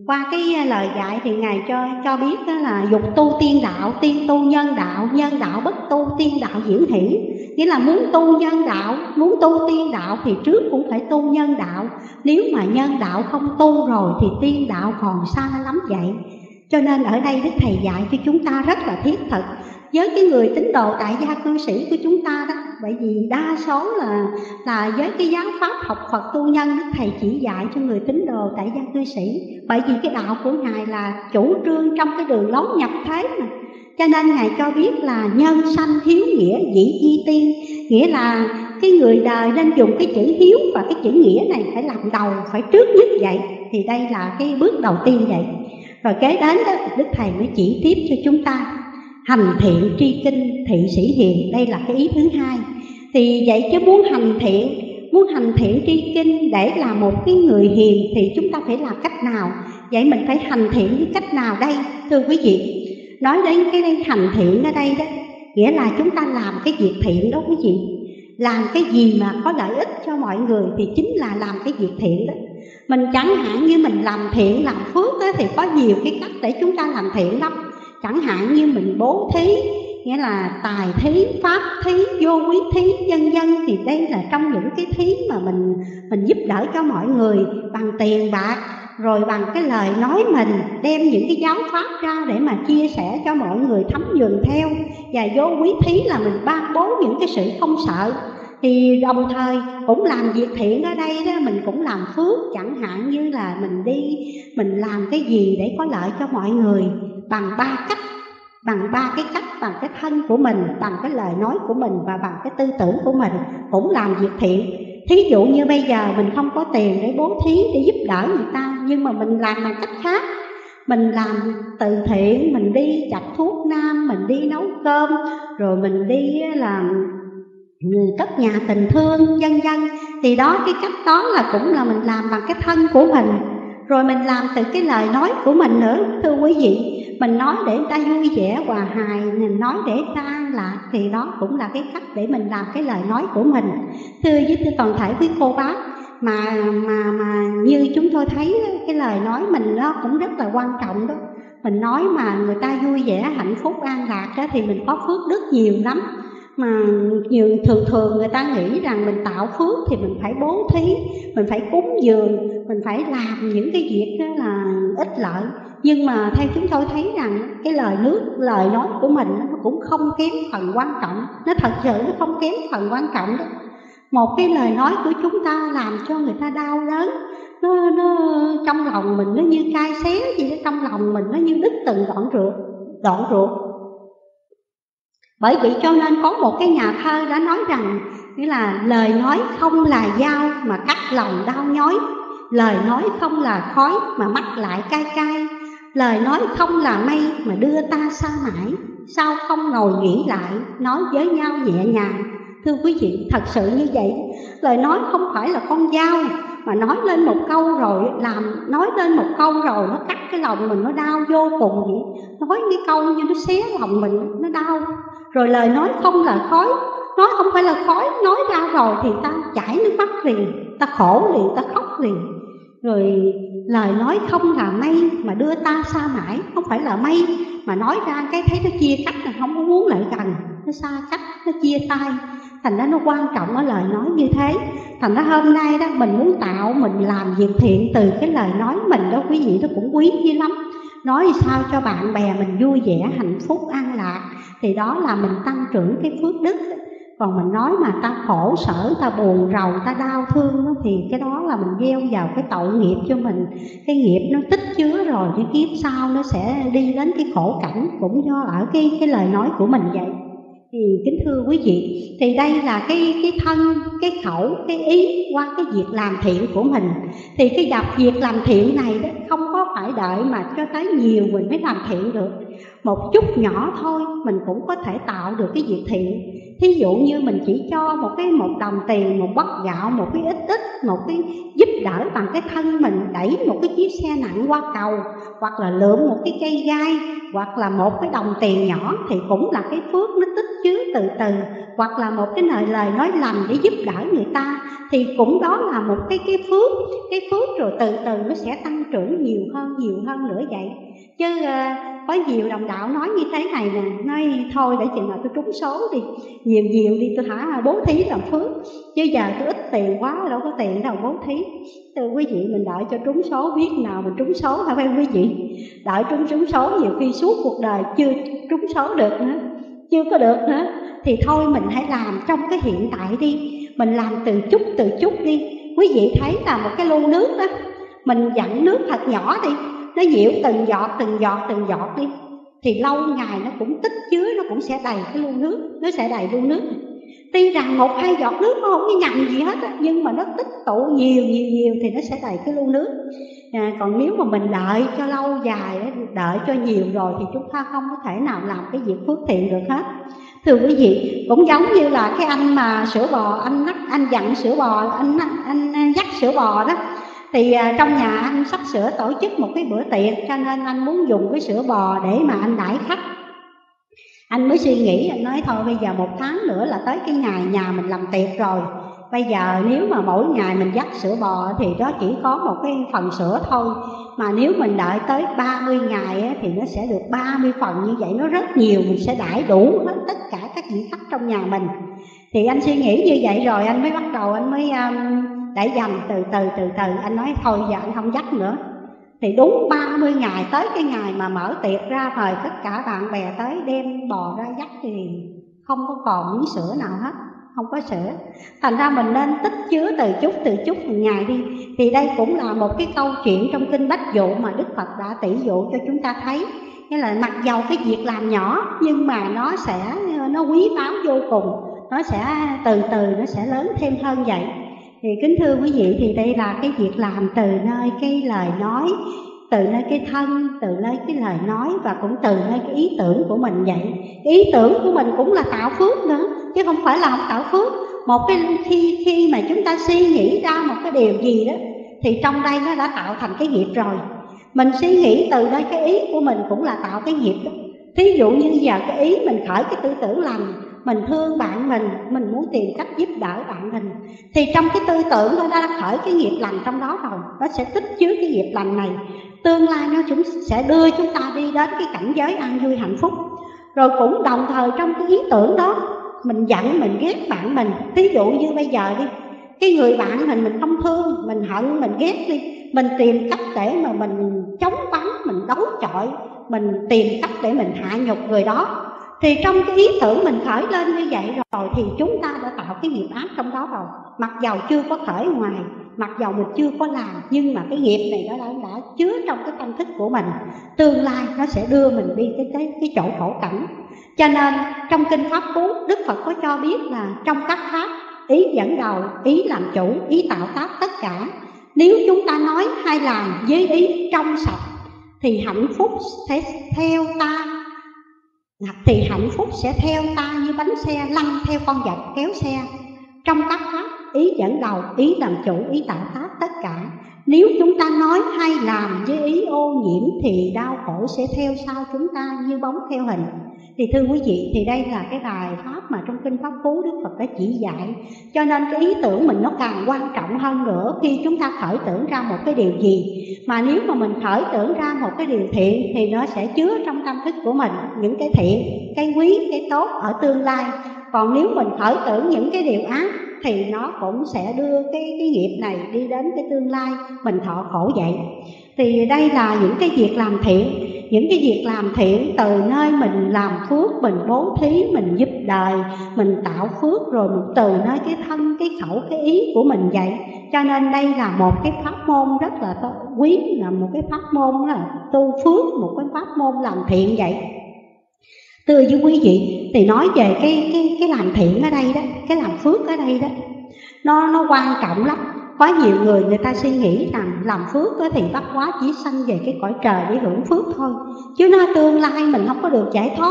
qua cái lời dạy thì Ngài cho cho biết đó là dục tu tiên đạo, tiên tu nhân đạo, nhân đạo bất tu, tiên đạo diễn hỷ. Nghĩa là muốn tu nhân đạo, muốn tu tiên đạo thì trước cũng phải tu nhân đạo. Nếu mà nhân đạo không tu rồi thì tiên đạo còn xa lắm vậy. Cho nên ở đây Đức Thầy dạy cho chúng ta rất là thiết thực với cái người tín đồ tại gia cư sĩ của chúng ta đó. Bởi vì đa số là là với cái giáo pháp học Phật tu nhân, Đức Thầy chỉ dạy cho người tín đồ tại gia cư sĩ. Bởi vì cái đạo của Ngài là chủ trương trong cái đường lối nhập thế mà. Cho nên Ngài cho biết là nhân sanh hiếu nghĩa dĩ di tiên. Nghĩa là cái người đời nên dùng cái chữ hiếu và cái chữ nghĩa này phải làm đầu, phải trước nhất vậy. Thì đây là cái bước đầu tiên vậy. Rồi kế đến đó, Đức Thầy mới chỉ tiếp cho chúng ta hành thiện tri kinh thị sĩ hiền. Đây là cái ý thứ hai. Thì vậy chứ muốn hành thiện, muốn hành thiện tri kinh để là một cái người hiền thì chúng ta phải làm cách nào? Vậy mình phải hành thiện với cách nào đây thưa quý vị? Nói đến cái hành thiện ở đây đó, nghĩa là chúng ta làm cái việc thiện đó quý vị. Làm cái gì mà có lợi ích cho mọi người thì chính là làm cái việc thiện đó. Mình chẳng hạn như mình làm thiện, làm phước đó, thì có nhiều cái cách để chúng ta làm thiện lắm. Chẳng hạn như mình bố thí, nghĩa là tài thí, pháp thí, vô quý thí, vân vân. Thì đây là trong những cái thí mà mình mình giúp đỡ cho mọi người bằng tiền bạc, rồi bằng cái lời nói mình, đem những cái giáo pháp ra để mà chia sẻ cho mọi người thấm nhuần theo. Và vô quý thí là mình ban bố những cái sự không sợ. Thì đồng thời cũng làm việc thiện ở đây đó, mình cũng làm phước. Chẳng hạn như là mình đi, mình làm cái gì để có lợi cho mọi người bằng ba cách. Bằng ba cái cách, bằng cái thân của mình, bằng cái lời nói của mình và bằng cái tư tưởng của mình cũng làm việc thiện. Thí dụ như bây giờ mình không có tiền để bố thí, để giúp đỡ người ta, nhưng mà mình làm bằng cách khác. Mình làm từ thiện, mình đi chặt thuốc nam, mình đi nấu cơm, rồi mình đi làm cất nhà tình thương, vân vân. Thì đó, cái cách đó là cũng là mình làm bằng cái thân của mình. Rồi mình làm từ cái lời nói của mình nữa thưa quý vị. Mình nói để người ta vui vẻ, hòa hài, mình nói để người ta an lạc. Thì đó cũng là cái cách để mình làm cái lời nói của mình. Thưa với thưa toàn thể quý cô bác, mà mà mà như chúng tôi thấy cái lời nói mình nó cũng rất là quan trọng đó. Mình nói mà người ta vui vẻ, hạnh phúc, an lạc đó, thì mình có phước đức nhiều lắm. Mà nhiều thường thường người ta nghĩ rằng mình tạo phước thì mình phải bố thí, mình phải cúng dường, mình phải làm những cái việc đó là ích lợi. Nhưng mà theo chúng tôi thấy rằng cái lời nước, lời nói của mình nó cũng không kém phần quan trọng. Nó thật sự nó không kém phần quan trọng đó. Một cái lời nói của chúng ta làm cho người ta đau đớn, nó, nó trong lòng mình nó như cay xé gì đó, trong lòng mình nó như đứt từng đoạn ruột, đoạn ruột. Bởi vậy cho nên có một cái nhà thơ đã nói rằng, nghĩa là lời nói không là dao mà cắt lòng đau nhói, lời nói không là khói mà mắt lại cay cay, lời nói không là mây mà đưa ta xa mãi, sao không ngồi nghĩ lại nói với nhau nhẹ nhàng. Thưa quý vị, thật sự như vậy, lời nói không phải là con dao mà nói lên một câu rồi làm, nói lên một câu rồi nó cắt cái lòng mình, nó đau vô cùng vậy. Nói cái câu như nó xé lòng mình, nó đau. Rồi lời nói không là khói, nói không phải là khói, nói ra rồi thì ta chảy nước mắt liền, ta khổ liền, ta khóc liền. Rồi lời nói không là mây mà đưa ta xa mãi, không phải là mây mà nói ra cái thấy nó chia cách, là không có muốn lại gần, nó xa cách, nó chia tay. Thành ra nó quan trọng ở lời nói như thế. Thành ra hôm nay đó mình muốn tạo, mình làm việc thiện từ cái lời nói mình đó quý vị, nó cũng quý dữ lắm. Nói sao cho bạn bè mình vui vẻ, hạnh phúc, an lạc, thì đó là mình tăng trưởng cái phước đức. Còn mình nói mà ta khổ sở, ta buồn rầu, ta đau thương đó, thì cái đó là mình gieo vào cái tội nghiệp cho mình. Cái nghiệp nó tích chứa rồi, cái kiếp sau nó sẽ đi đến cái khổ cảnh, cũng do ở cái, cái lời nói của mình vậy. Thì kính thưa quý vị, thì đây là cái, cái thân, cái khẩu, cái ý qua cái việc làm thiện của mình. Thì cái gặp việc làm thiện này đó, không có phải đợi mà cho tới nhiều mình mới làm thiện được. Một chút nhỏ thôi mình cũng có thể tạo được cái việc thiện. Thí dụ như mình chỉ cho một cái một đồng tiền, một bát gạo, một cái ít ít, một cái giúp đỡ bằng cái thân mình, đẩy một cái chiếc xe nặng qua cầu, hoặc là lượm một cái cây gai, hoặc là một cái đồng tiền nhỏ, thì cũng là cái phước nó tích chứa từ từ, hoặc là một cái lời lời nói lành để giúp đỡ người ta, thì cũng đó là một cái cái phước. Cái phước rồi từ từ nó sẽ tăng trưởng nhiều hơn, nhiều hơn nữa vậy. Chứ uh, có nhiều đồng đạo nói như thế này nè, nói thôi để chừng nào tôi trúng số đi, nhiều nhiều đi tôi hả bố thí làm phước, chứ giờ tôi ít tiền quá đâu có tiền đâu bố thí. Từ quý vị mình đợi cho trúng số, biết nào mình trúng số hả phải quý vị? Đợi trúng trúng số nhiều khi suốt cuộc đời chưa trúng số được nữa, chưa có được nữa. Thì thôi mình hãy làm trong cái hiện tại đi, mình làm từ chút từ chút đi. Quý vị thấy là một cái lu nước đó, mình dặn nước thật nhỏ đi, nó nhiễu từng giọt từng giọt từng giọt đi, thì lâu ngày nó cũng tích chứa, nó cũng sẽ đầy cái lu nước, nó sẽ đầy lu nước. Tuy rằng một hai giọt nước nó không có nhằn gì hết á, nhưng mà nó tích tụ nhiều nhiều nhiều thì nó sẽ đầy cái lu nước. À, còn nếu mà mình đợi cho lâu dài, đợi cho nhiều rồi thì chúng ta không có thể nào làm cái việc phước thiện được hết. Thưa quý vị, cũng giống như là cái anh mà sữa bò, anh nắc, anh dặn sữa bò, anh anh, anh dắt sữa bò đó, thì à, trong nhà anh sắp sửa tổ chức một cái bữa tiệc, cho nên anh muốn dùng cái sữa bò để mà anh đãi khách. Anh mới suy nghĩ, anh nói thôi bây giờ một tháng nữa là tới cái ngày nhà mình làm tiệc rồi, bây giờ nếu mà mỗi ngày mình dắt sữa bò thì đó chỉ có một cái phần sữa thôi, mà nếu mình đợi tới ba mươi ngày á, thì nó sẽ được ba mươi phần, như vậy nó rất nhiều, mình sẽ đãi đủ hết tất cả các vị khách trong nhà mình. Thì anh suy nghĩ như vậy rồi anh mới bắt đầu, anh mới um, để dành từ từ từ từ. Anh nói thôi giờ anh không dắt nữa. Thì đúng ba mươi ngày tới cái ngày mà mở tiệc ra, mời tất cả bạn bè tới đem bò ra dắt thì không có còn miếng sữa nào hết, không có sữa. Thành ra mình nên tích chứa từ chút từ chút một ngày đi. Thì đây cũng là một cái câu chuyện trong kinh Bách Dụ mà Đức Phật đã tỷ dụ cho chúng ta thấy. Nghĩa là mặc dầu cái việc làm nhỏ nhưng mà nó sẽ nó quý báu vô cùng, nó sẽ từ từ nó sẽ lớn thêm hơn vậy. Thì kính thưa quý vị, thì đây là cái việc làm từ nơi cái lời nói, từ nơi cái thân, từ nơi cái lời nói, và cũng từ nơi cái ý tưởng của mình vậy. Ý tưởng của mình cũng là tạo phước nữa, chứ không phải là không tạo phước. Một cái khi khi mà chúng ta suy nghĩ ra một cái điều gì đó, thì trong đây nó đã tạo thành cái nghiệp rồi. Mình suy nghĩ từ nơi cái ý của mình cũng là tạo cái nghiệp đó. Thí dụ như giờ cái ý mình khởi cái tư tưởng lành, mình thương bạn mình, mình muốn tìm cách giúp đỡ bạn mình, thì trong cái tư tưởng nó đã khởi cái nghiệp lành trong đó rồi, nó sẽ tích chứa cái nghiệp lành này. Tương lai nó cũng sẽ đưa chúng ta đi đến cái cảnh giới an vui hạnh phúc. Rồi cũng đồng thời trong cái ý tưởng đó, mình giận mình ghét bạn mình. Thí dụ như bây giờ đi, cái người bạn mình mình không thương, mình hận, mình ghét đi, mình tìm cách để mà mình chống bắn, mình đấu chọi, mình tìm cách để mình hạ nhục người đó. Thì trong cái ý tưởng mình khởi lên như vậy rồi, thì chúng ta đã tạo cái nghiệp ác trong đó rồi. Mặc dầu chưa có khởi ngoài, mặc dầu mình chưa có làm, nhưng mà cái nghiệp này nó đã, đã chứa trong cái tâm thức của mình. Tương lai nó sẽ đưa mình đi cái, cái, cái chỗ khổ cảnh. Cho nên trong kinh Pháp Cú, Đức Phật có cho biết là trong các pháp, ý dẫn đầu, ý làm chủ, ý tạo tác tất cả. Nếu chúng ta nói hay làm với ý trong sạch, thì hạnh phúc sẽ theo ta, thì hạnh phúc sẽ theo ta như bánh xe lăn theo con vật kéo xe. Trong các pháp, ý dẫn đầu, ý làm chủ, ý tạo tác tất cả. Nếu chúng ta nói hay làm với ý ô nhiễm, thì đau khổ sẽ theo sau chúng ta như bóng theo hình. Thì thưa quý vị, thì đây là cái bài pháp mà trong kinh Pháp Cú Đức Phật đã chỉ dạy. Cho nên cái ý tưởng mình nó càng quan trọng hơn nữa. Khi chúng ta khởi tưởng ra một cái điều gì, mà nếu mà mình khởi tưởng ra một cái điều thiện, thì nó sẽ chứa trong tâm thức của mình những cái thiện, cái quý, cái tốt ở tương lai. Còn nếu mình khởi tưởng những cái điều ác, thì nó cũng sẽ đưa cái, cái nghiệp này đi đến cái tương lai mình thọ khổ vậy. Thì đây là những cái việc làm thiện. Những cái việc làm thiện từ nơi mình làm phước, mình bố thí, mình giúp đời, mình tạo phước, rồi mình từ nơi cái thân, cái khẩu, cái ý của mình vậy. Cho nên đây là một cái pháp môn rất là quý, là một cái pháp môn là tu phước, một cái pháp môn làm thiện vậy. Thưa với quý vị, thì nói về cái, cái, cái làm thiện ở đây đó, cái làm phước ở đây đó, nó, nó quan trọng lắm. Có nhiều người người ta suy nghĩ rằng làm phước đó thì bắt quá chỉ sanh về cái cõi trời để hưởng phước thôi, chứ nó tương lai mình không có được giải thoát.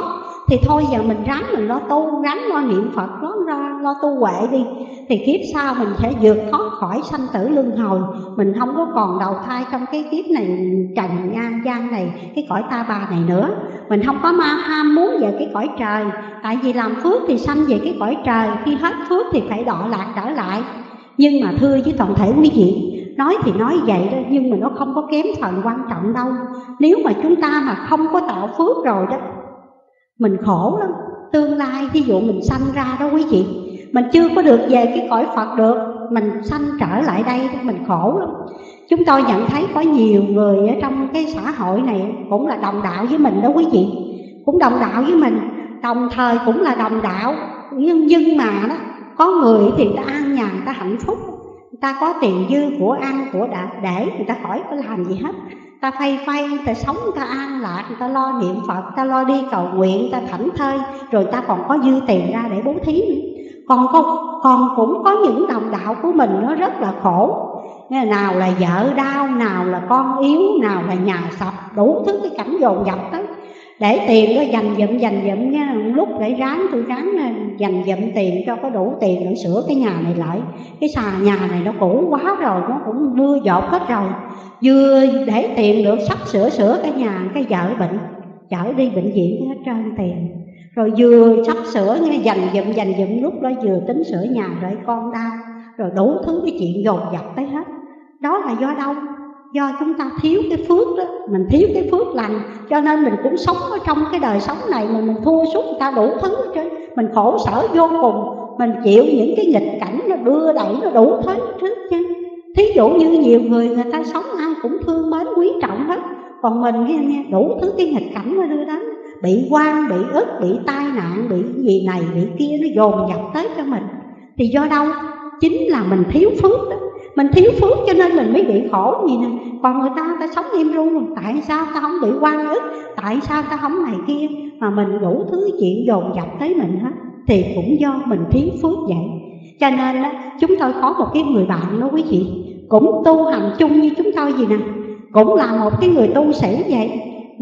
thì thôi giờ mình ráng mình lo tu, ráng lo niệm Phật, lo ra lo tu huệ đi, thì kiếp sau mình sẽ vượt thoát khỏi sanh tử luân hồi. Mình không có còn đầu thai trong cái kiếp này trần gian gian này, cái cõi ta bà này nữa. Mình không có ma ham muốn về cái cõi trời, tại vì làm phước thì sanh về cái cõi trời, khi hết phước thì phải đọa lạc trở lại. Nhưng mà thưa với toàn thể quý vị, nói thì nói vậy đó, nhưng mà nó không có kém phần quan trọng đâu. Nếu mà chúng ta mà không có tạo phước rồi đó, mình khổ lắm. Tương lai thí dụ mình sanh ra đó quý vị, mình chưa có được về cái cõi Phật được, mình sanh trở lại đây mình khổ lắm. Chúng tôi nhận thấy có nhiều người ở trong cái xã hội này cũng là đồng đạo với mình đó quý vị, cũng đồng đạo với mình, đồng thời cũng là đồng đạo. Nhưng, nhưng mà đó, có người thì người ta an nhàn, người ta hạnh phúc, người ta có tiền dư của ăn của đã để, người ta khỏi có làm gì hết, ta phay phay, người ta sống, người ta an lạc, người ta lo niệm Phật, người ta lo đi cầu nguyện, người ta thảnh thơi, rồi người ta còn có dư tiền ra để bố thí nữa. Còn, còn cũng có những đồng đạo của mình nó rất là khổ, nào là vợ đau, nào là con yếu, nào là nhà sập, đủ thứ cái cảnh dồn dập tới. Để tiền đó dành dụm dành dụm nha, lúc để ráng tôi ráng dành dụm tiền cho có đủ tiền để sửa cái nhà này lại. Cái xà nhà này nó cũ quá rồi, nó cũng mưa dột hết rồi. Vừa để tiền được sắp sửa sửa cái nhà, cái vợ bệnh, chở đi bệnh viện hết trơn tiền. Rồi vừa sắp sửa nghe dành dụm dành dụm, lúc đó vừa tính sửa nhà rồi con đau, rồi đủ thứ cái chuyện dồn dập tới hết. Đó là do đâu? Do chúng ta thiếu cái phước đó, mình thiếu cái phước lành, cho nên mình cũng sống ở trong cái đời sống này mà mình thua sút người ta đủ thứ hết trơn. Mình khổ sở vô cùng, mình chịu những cái nghịch cảnh nó đưa đẩy nó đủ thứ hết trơn. Thí dụ như nhiều người người ta sống ai cũng thương mến quý trọng hết, còn mình nghe đủ thứ cái nghịch cảnh nó đưa đến, bị quan, bị ức, bị tai nạn, bị gì này bị kia, nó dồn dập tới cho mình. Thì do đâu? Chính là mình thiếu phước đó. Mình thiếu phước cho nên mình mới bị khổ gì nè. Còn người ta ta sống im ru, tại sao ta không bị oan ức, tại sao ta không này kia, mà mình đủ thứ chuyện dồn dập tới mình hết. Thì cũng do mình thiếu phước vậy. Cho nên đó, chúng tôi có một cái người bạn đó quý vị, cũng tu hành chung như chúng tôi gì nè, cũng là một cái người tu sĩ vậy,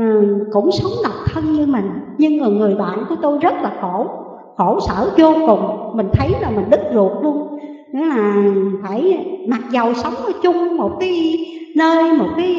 cũng sống độc thân như mình. Nhưng mà người bạn của tôi rất là khổ, khổ sở vô cùng. Mình thấy là mình đứt ruột luôn. Nghĩa là phải mặc dầu sống ở chung một cái nơi, một cái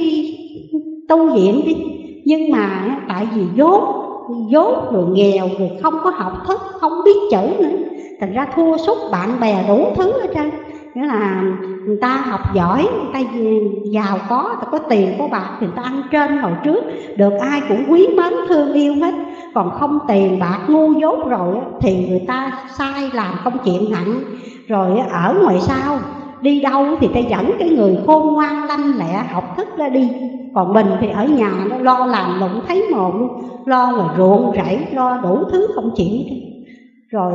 tu viện đi, nhưng mà tại vì dốt, dốt rồi nghèo, rồi không có học thức, không biết chữ nữa, thành ra thua sút bạn bè đủ thứ hết trơn. Nghĩa là người ta học giỏi, người ta giàu có, người ta có tiền có bạc thì người ta ăn trên hồi trước, được ai cũng quý mến thương yêu hết. Còn không tiền bạc ngu dốt rồi thì người ta sai làm công chuyện nặng, rồi ở ngoài sau đi đâu thì ta dẫn cái người khôn ngoan lanh lẹ học thức ra đi. Còn mình thì ở nhà nó lo làm lụng thấy mồm luôn, lo mà ruộng rẫy, lo đủ thứ không chịu. Rồi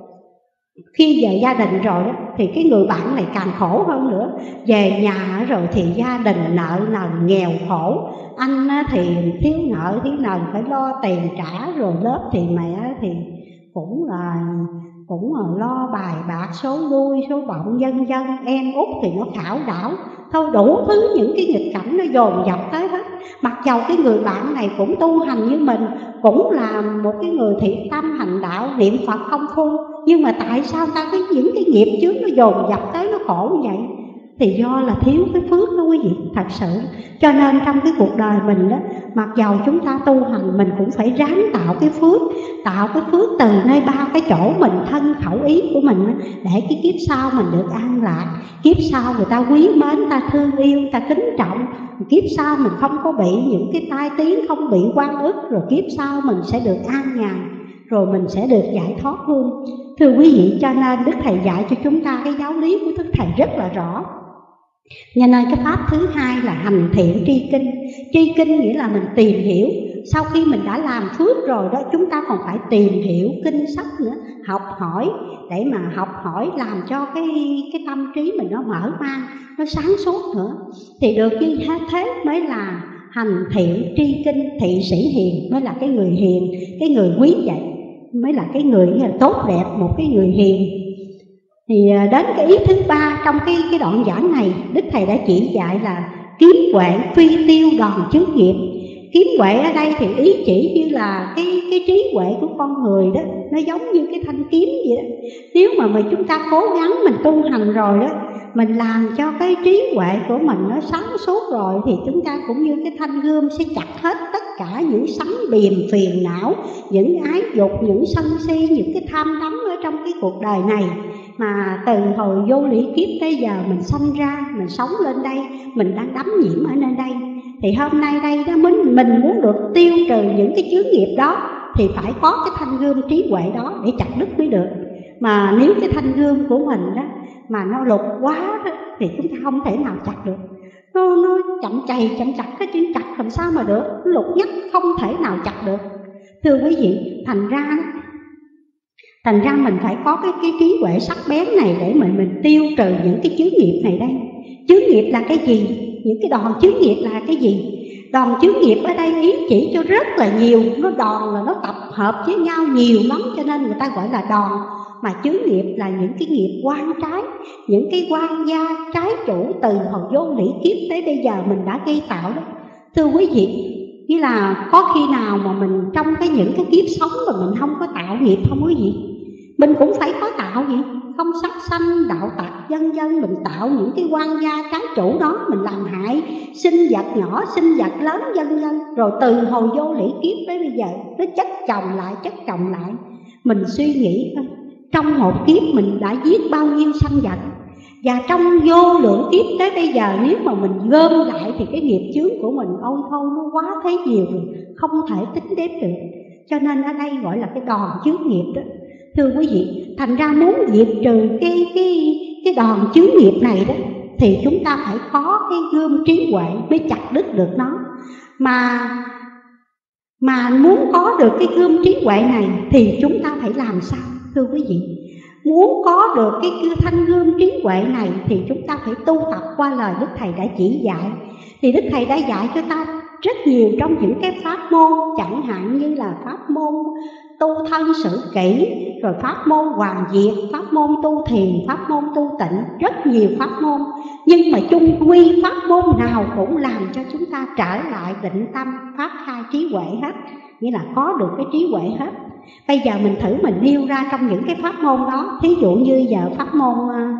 khi về gia đình rồi đó, thì cái người bạn này càng khổ hơn nữa. Về nhà rồi thì gia đình nợ nần nghèo khổ, anh thì thiếu nợ thiếu nần phải lo tiền trả, rồi lớp thì mẹ thì cũng là cũng là lo bài bạc số lui số bọng vân vân, em út thì nó khảo đảo, thôi đủ thứ những cái nghịch cảnh nó dồn dập tới hết. Mặc dầu cái người bạn này cũng tu hành như mình, cũng là một cái người thiện tâm hành đạo niệm Phật công phu, nhưng mà tại sao ta có những cái nghiệp trước nó dồn dập tới nó khổ như vậy? Thì do là thiếu cái phước đó quý vị, thật sự. Cho nên trong cái cuộc đời mình đó, mặc dầu chúng ta tu hành, mình cũng phải ráng tạo cái phước, tạo cái phước từ nơi ba cái chỗ mình thân khẩu ý của mình, để cái kiếp sau mình được an lạc, kiếp sau người ta quý mến, ta thương yêu, ta kính trọng, kiếp sau mình không có bị những cái tai tiếng, không bị oan ức, rồi kiếp sau mình sẽ được an nhàn, rồi mình sẽ được giải thoát luôn. Thưa quý vị, cho nên Đức Thầy dạy cho chúng ta cái giáo lý của Đức Thầy rất là rõ. Cho nên cái pháp thứ hai là hành thiện tri kinh. Tri kinh nghĩa là mình tìm hiểu. Sau khi mình đã làm phước rồi đó, chúng ta còn phải tìm hiểu kinh sách nữa, học hỏi, để mà học hỏi làm cho cái, cái tâm trí mình nó mở mang, nó sáng suốt nữa. Thì được như thế mới là hành thiện tri kinh. Thị sĩ hiền mới là cái người hiền, cái người quý vậy, mới là cái người tốt đẹp, một cái người hiền. Thì đến cái ý thứ ba trong cái, cái đoạn giảng này, Đức Thầy đã chỉ dạy là kiếm huệ phi tiêu đòn chướng nghiệp. Kiếm huệ ở đây thì ý chỉ như là cái cái trí huệ của con người đó, nó giống như cái thanh kiếm vậy đó. Nếu mà mình chúng ta cố gắng mình tu hành rồi đó, mình làm cho cái trí huệ của mình nó sáng suốt rồi, thì chúng ta cũng như cái thanh gươm sẽ chặt hết tất cả những sắn biềm phiền não, những ái dục, những sân si, những cái tham đắm ở trong cái cuộc đời này. Mà từ hồi vô lý kiếp tới giờ mình sanh ra, mình sống lên đây, mình đang đắm nhiễm ở nơi đây. Thì hôm nay đây đó, mình, mình muốn được tiêu trừ những cái chướng nghiệp đó, thì phải có cái thanh gươm trí huệ đó để chặt đứt mới được. Mà nếu cái thanh gươm của mình đó mà nó lục quá đó, thì chúng ta không thể nào chặt được. Nó, nó chậm chày chậm chặt, cái chuyện chặt làm sao mà được, nó lục nhất không thể nào chặt được. Thưa quý vị, thành ra Thành ra mình phải có cái, cái trí huệ sắc bén này để mình, mình tiêu trừ những cái chướng nghiệp này đây. Chướng nghiệp là cái gì? Những cái đòn chướng nghiệp là cái gì? Đòn chướng nghiệp ở đây ý chỉ cho rất là nhiều. Nó đòn là nó tập hợp với nhau nhiều lắm, cho nên người ta gọi là đòn. Mà chướng nghiệp là những cái nghiệp quan trái, những cái quan gia trái chủ từ hồi vô lý kiếp tới bây giờ mình đã gây tạo đó. Thưa quý vị, nghĩa là có khi nào mà mình trong cái những cái kiếp sống mà mình không có tạo nghiệp không quý vị? Mình cũng phải có tạo gì? Không sát sanh, đạo tặc, vân vân. Mình tạo những cái quan gia trái chủ đó, mình làm hại sinh vật nhỏ, sinh vật lớn, vân vân. Rồi từ hồi vô lý kiếp tới bây giờ nó chất chồng lại, chất chồng lại. Mình suy nghĩ thôi, trong một kiếp mình đã giết bao nhiêu sanh vật, và trong vô lượng kiếp tới bây giờ nếu mà mình gom lại thì cái nghiệp chướng của mình ôi thôi nó quá thế nhiều rồi, không thể tính đếm được. Cho nên ở đây gọi là cái đòn chướng nghiệp đó. Thưa quý vị, thành ra muốn diệt trừ cái cái cái đòn chướng nghiệp này đó, thì chúng ta phải có cái gươm trí huệ mới chặt đứt được nó. Mà mà muốn có được cái gươm trí huệ này thì chúng ta phải làm sao? Thưa quý vị, muốn có được cái thanh gươm trí huệ này thì chúng ta phải tu tập qua lời Đức Thầy đã chỉ dạy. Thì Đức Thầy đã dạy cho ta rất nhiều trong những cái pháp môn, chẳng hạn như là pháp môn tu thân sự kỷ, rồi pháp môn hoàn diệt, pháp môn tu thiền, pháp môn tu tịnh, rất nhiều pháp môn. Nhưng mà chung quy pháp môn nào cũng làm cho chúng ta trở lại định tâm, phát khai trí huệ hết, nghĩa là có được cái trí huệ hết. Bây giờ mình thử mình nêu ra trong những cái pháp môn đó. Thí dụ như giờ pháp môn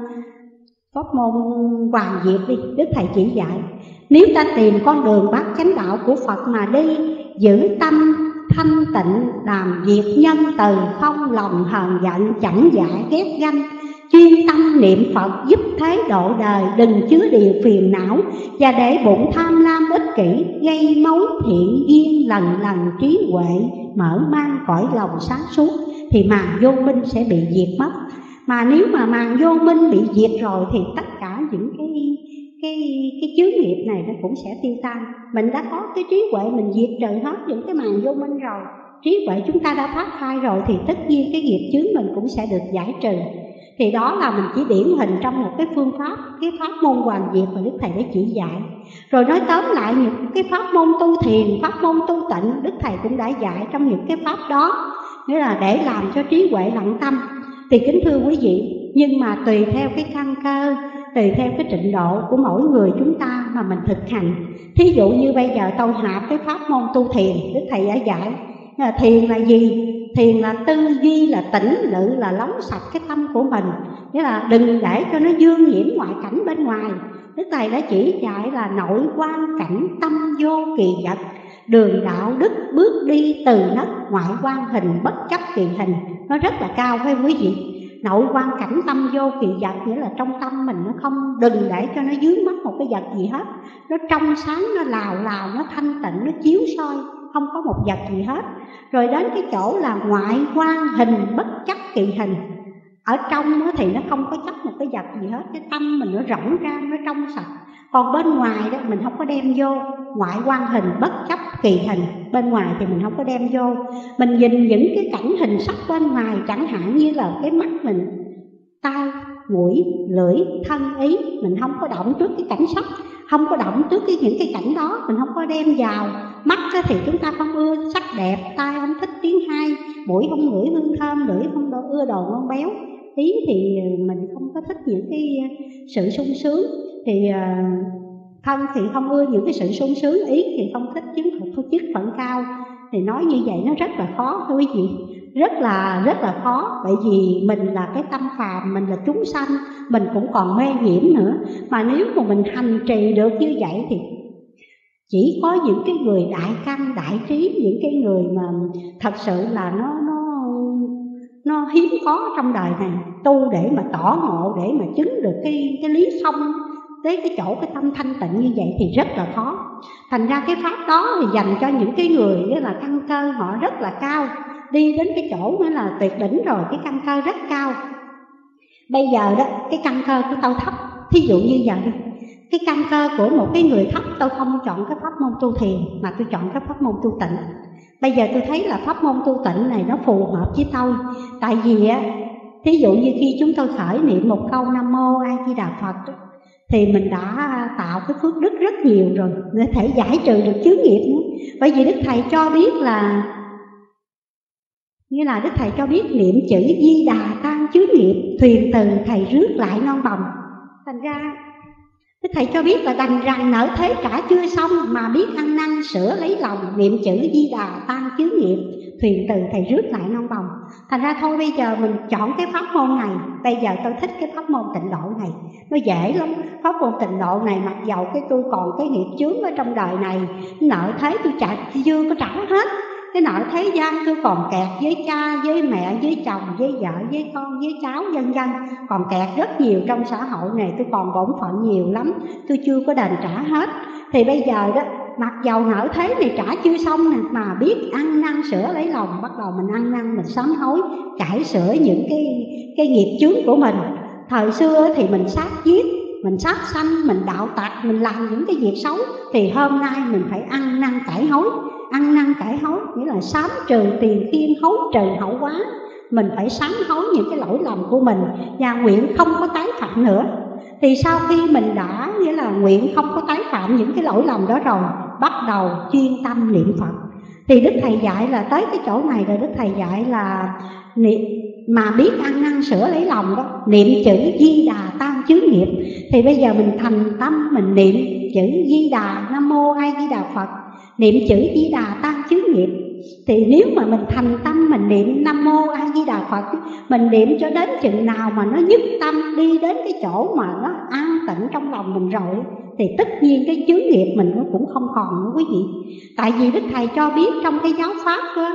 pháp môn hoàn diệt đi, Đức Thầy chỉ dạy nếu ta tìm con đường bát chánh đạo của Phật mà đi, giữ tâm thanh tịnh, đàm diệt nhân từ, không lòng hờn giận, chậm dại ghét ganh, chuyên tâm niệm Phật giúp thế độ đời, đừng chứa điều phiền não và để bụng tham lam ích kỷ, gây mối thiện duyên lần lần trí huệ mở mang cõi lòng sáng suốt, thì màn vô minh sẽ bị diệt mất. Mà nếu mà màn vô minh bị diệt rồi thì tất cả những cái cái cái chướng nghiệp này nó cũng sẽ tiêu tan. Mình đã có cái trí huệ, mình diệt trừ hết những cái màn vô minh rồi, trí huệ chúng ta đã phát khai rồi, thì tất nhiên cái nghiệp chướng mình cũng sẽ được giải trừ. Thì đó là mình chỉ điển hình trong một cái phương pháp, cái pháp môn hoàn diệt mà Đức Thầy đã chỉ dạy. Rồi nói tóm lại những cái pháp môn tu thiền, pháp môn tu tịnh, Đức Thầy cũng đã dạy trong những cái pháp đó, nghĩa là để làm cho trí huệ lặng tâm. Thì kính thưa quý vị, nhưng mà tùy theo cái căn cơ, tùy theo cái trình độ của mỗi người chúng ta mà mình thực hành. Thí dụ như bây giờ tôi học cái pháp môn tu thiền, Đức Thầy đã dạy là thiền là gì? Thiền là tư duy, là tĩnh lự, là lóng sạch cái tâm của mình, nghĩa là đừng để cho nó dương nhiễm ngoại cảnh bên ngoài. Đức Thầy đã chỉ dạy là nội quan cảnh tâm vô kỳ vật, đường đạo đức bước đi từ đất, ngoại quan hình bất chấp kỳ hình. Nó rất là cao phải quý vị. Nội quan cảnh tâm vô kỳ vật nghĩa là trong tâm mình nó không, đừng để cho nó dướng mắt một cái vật gì hết. Nó trong sáng, nó lào lào, nó thanh tịnh, nó chiếu soi, không có một vật gì hết. Rồi đến cái chỗ là ngoại quan hình bất chấp kỳ hình. Ở trong thì nó không có chấp một cái vật gì hết, cái tâm mình nó rộng ra, nó trong sạch. Còn bên ngoài đó mình không có đem vô. Ngoại quan hình bất chấp kỳ hình, bên ngoài thì mình không có đem vô. Mình nhìn những cái cảnh hình sắc bên ngoài, chẳng hạn như là cái mắt mình, tai, mũi, lưỡi, thân, ý, mình không có động trước cái cảnh sắc, không có động trước cái những cái cảnh đó, mình không có đem vào. Mắt thì chúng ta không ưa sắc đẹp, tai không thích tiếng hay, mũi không ngửi hương thơm, lưỡi không ưa đồ ngon béo, ý thì mình không có thích những cái sự sung sướng. Thì thân thì không ưa những cái sự sung sướng, ý thì không thích chứng thực chức phận cao. Thì nói như vậy nó rất là khó thưa quý vị, rất là rất là khó. Bởi vì mình là cái tâm phàm, mình là chúng sanh, mình cũng còn mê nhiễm nữa. Mà nếu mà mình hành trì được như vậy thì chỉ có những cái người đại căn đại trí, những cái người mà thật sự là nó nó nó hiếm có trong đời này, tu để mà tỏ ngộ, để mà chứng được cái cái lý thông tới cái chỗ cái tâm thanh tịnh như vậy thì rất là khó. Thành ra cái pháp đó thì dành cho những cái người đó là căn cơ họ rất là cao, đi đến cái chỗ mới là tuyệt đỉnh rồi, cái căn cơ rất cao. Bây giờ đó cái căn cơ của tao thấp, thí dụ như vậy đi, cái căn cơ của một cái người thấp, tôi không chọn cái pháp môn tu thiền mà tôi chọn cái pháp môn tu tịnh. Bây giờ tôi thấy là pháp môn tu tịnh này nó phù hợp với tôi. Tại vì á, thí dụ như khi chúng tôi khởi niệm một câu Nam Mô A Di Đà Phật thì mình đã tạo cái phước đức rất nhiều rồi, để thể giải trừ được chướng nghiệp nữa. Bởi vì Đức Thầy cho biết là, như là Đức Thầy cho biết niệm chữ Di Đà tan chướng nghiệp, thuyền từ Thầy rước lại non bồng. Thành ra Đức Thầy cho biết là đành rằng nợ thế trả chưa xong, mà biết ăn năn sửa lấy lòng, niệm chữ Di Đà tan chướng nghiệp, thuyền từ Thầy rước lại non bồng. Thành ra thôi bây giờ mình chọn cái pháp môn này. Bây giờ tôi thích cái pháp môn tịnh độ này, nó dễ lắm. Pháp môn tịnh độ này mặc dầu cái tôi còn cái nghiệp chướng ở trong đời này, nợ thế tôi trả chưa có trả hết. Cái nợ thế gian tôi còn kẹt với cha, với mẹ, với chồng, với vợ, với con, với cháu, vân vân. Còn kẹt rất nhiều trong xã hội này, tôi còn bổn phận nhiều lắm, tôi chưa có đền trả hết. Thì bây giờ đó, mặc dầu nợ thế này trả chưa xong nè, mà biết ăn năn sửa lấy lòng, bắt đầu mình ăn năn, mình sám hối, cải sửa những cái, cái nghiệp chướng của mình. Thời xưa thì mình sát giết, mình sát sanh, mình đạo tặc, mình làm những cái việc xấu. Thì hôm nay mình phải ăn năn cải hối. Ăn năn cải hối nghĩa là sám trừ tiền khiên, hối trừ hậu quá. Mình phải sám hối những cái lỗi lầm của mình và nguyện không có tái phạm nữa. Thì sau khi mình đã nghĩa là nguyện không có tái phạm những cái lỗi lầm đó rồi, bắt đầu chuyên tâm niệm Phật. Thì Đức Thầy dạy là tới cái chỗ này rồi, Đức Thầy dạy là niệm mà biết ăn năn sửa lấy lòng đó, niệm chữ Di Đà tan chướng nghiệp. Thì bây giờ mình thành tâm mình niệm chữ Di Đà, Nam Mô A Di Đà Phật, niệm chữ Di Đà tan chướng nghiệp. Thì nếu mà mình thành tâm mình niệm Nam Mô A Di Đà Phật, mình niệm cho đến chừng nào mà nó nhất tâm đi đến cái chỗ mà nó an tịnh trong lòng mình rồi, thì tất nhiên cái chướng nghiệp mình nó cũng không còn nữa quý vị. Tại vì Đức Thầy cho biết trong cái giáo pháp đó,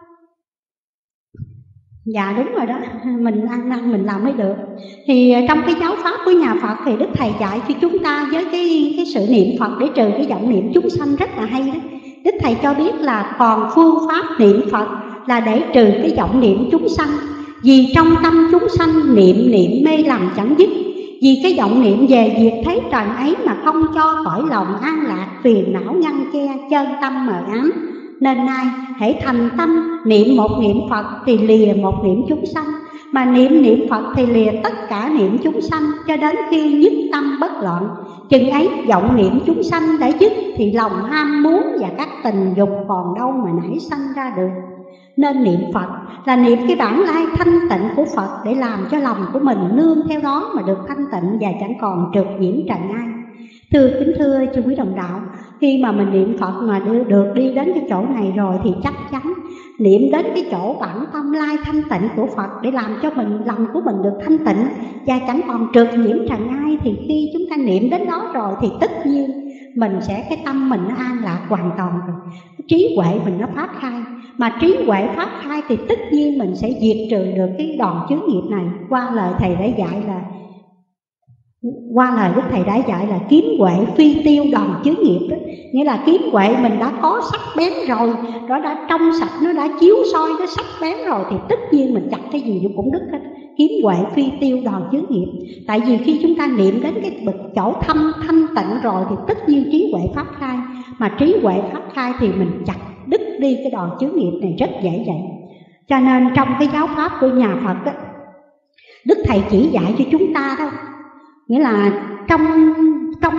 dạ đúng rồi đó, mình ăn năn mình làm mới được. Thì trong cái giáo pháp của nhà Phật thì Đức Thầy dạy cho chúng ta với cái, cái sự niệm Phật để trừ cái vọng niệm chúng sanh rất là hay đó. Đức Thầy cho biết là còn phương pháp niệm Phật là để trừ cái vọng niệm chúng sanh. Vì trong tâm chúng sanh niệm niệm mê lầm chẳng dứt. Vì cái vọng niệm về việc thấy trần ấy mà không cho khỏi lòng an lạc, phiền não ngăn che, chân tâm mờ ám. Nên nay hãy thành tâm niệm một niệm Phật thì lìa một niệm chúng sanh, mà niệm niệm Phật thì lìa tất cả niệm chúng sanh, cho đến khi nhất tâm bất loạn. Chừng ấy vọng niệm chúng sanh đã dứt thì lòng ham muốn và các tình dục còn đâu mà nảy sanh ra được. Nên niệm Phật là niệm cái bản lai thanh tịnh của Phật, để làm cho lòng của mình nương theo đó mà được thanh tịnh và chẳng còn trượt nhiễm trần ai. Thưa kính thưa chư quý đồng đạo, khi mà mình niệm Phật mà được đi đến cái chỗ này rồi thì chắc chắn niệm đến cái chỗ bản tâm lai thanh tịnh của Phật, để làm cho mình lòng của mình được thanh tịnh và chẳng còn trượt nhiễm trần ai. Thì khi chúng ta niệm đến đó rồi thì tất nhiên mình sẽ, cái tâm mình nó an lạc hoàn toàn rồi, trí huệ mình nó phát khai. Mà trí huệ phát khai thì tất nhiên mình sẽ diệt trừ được cái đòn chướng nghiệp này. Qua lời Thầy đã dạy là Qua lời Đức Thầy đã dạy là kiếm huệ phi tiêu đòn chướng nghiệp đó. Nghĩa là kiếm huệ mình đã có sắc bén rồi, nó đã trong sạch, nó đã chiếu soi, nó sắc bén rồi, thì tất nhiên mình chặt cái gì nó cũng đứt hết. Kiếm huệ phi tiêu đòn chướng nghiệp. Tại vì khi chúng ta niệm đến cái bậc chỗ thâm thanh tịnh rồi thì tất nhiên trí huệ phát khai. Mà trí huệ phát khai thì mình chặt đứt đi cái đòn chướng nghiệp này rất dễ dàng. Cho nên trong cái giáo pháp của nhà Phật đó, Đức Thầy chỉ dạy cho chúng ta đâu, nghĩa là trong trong cái pháp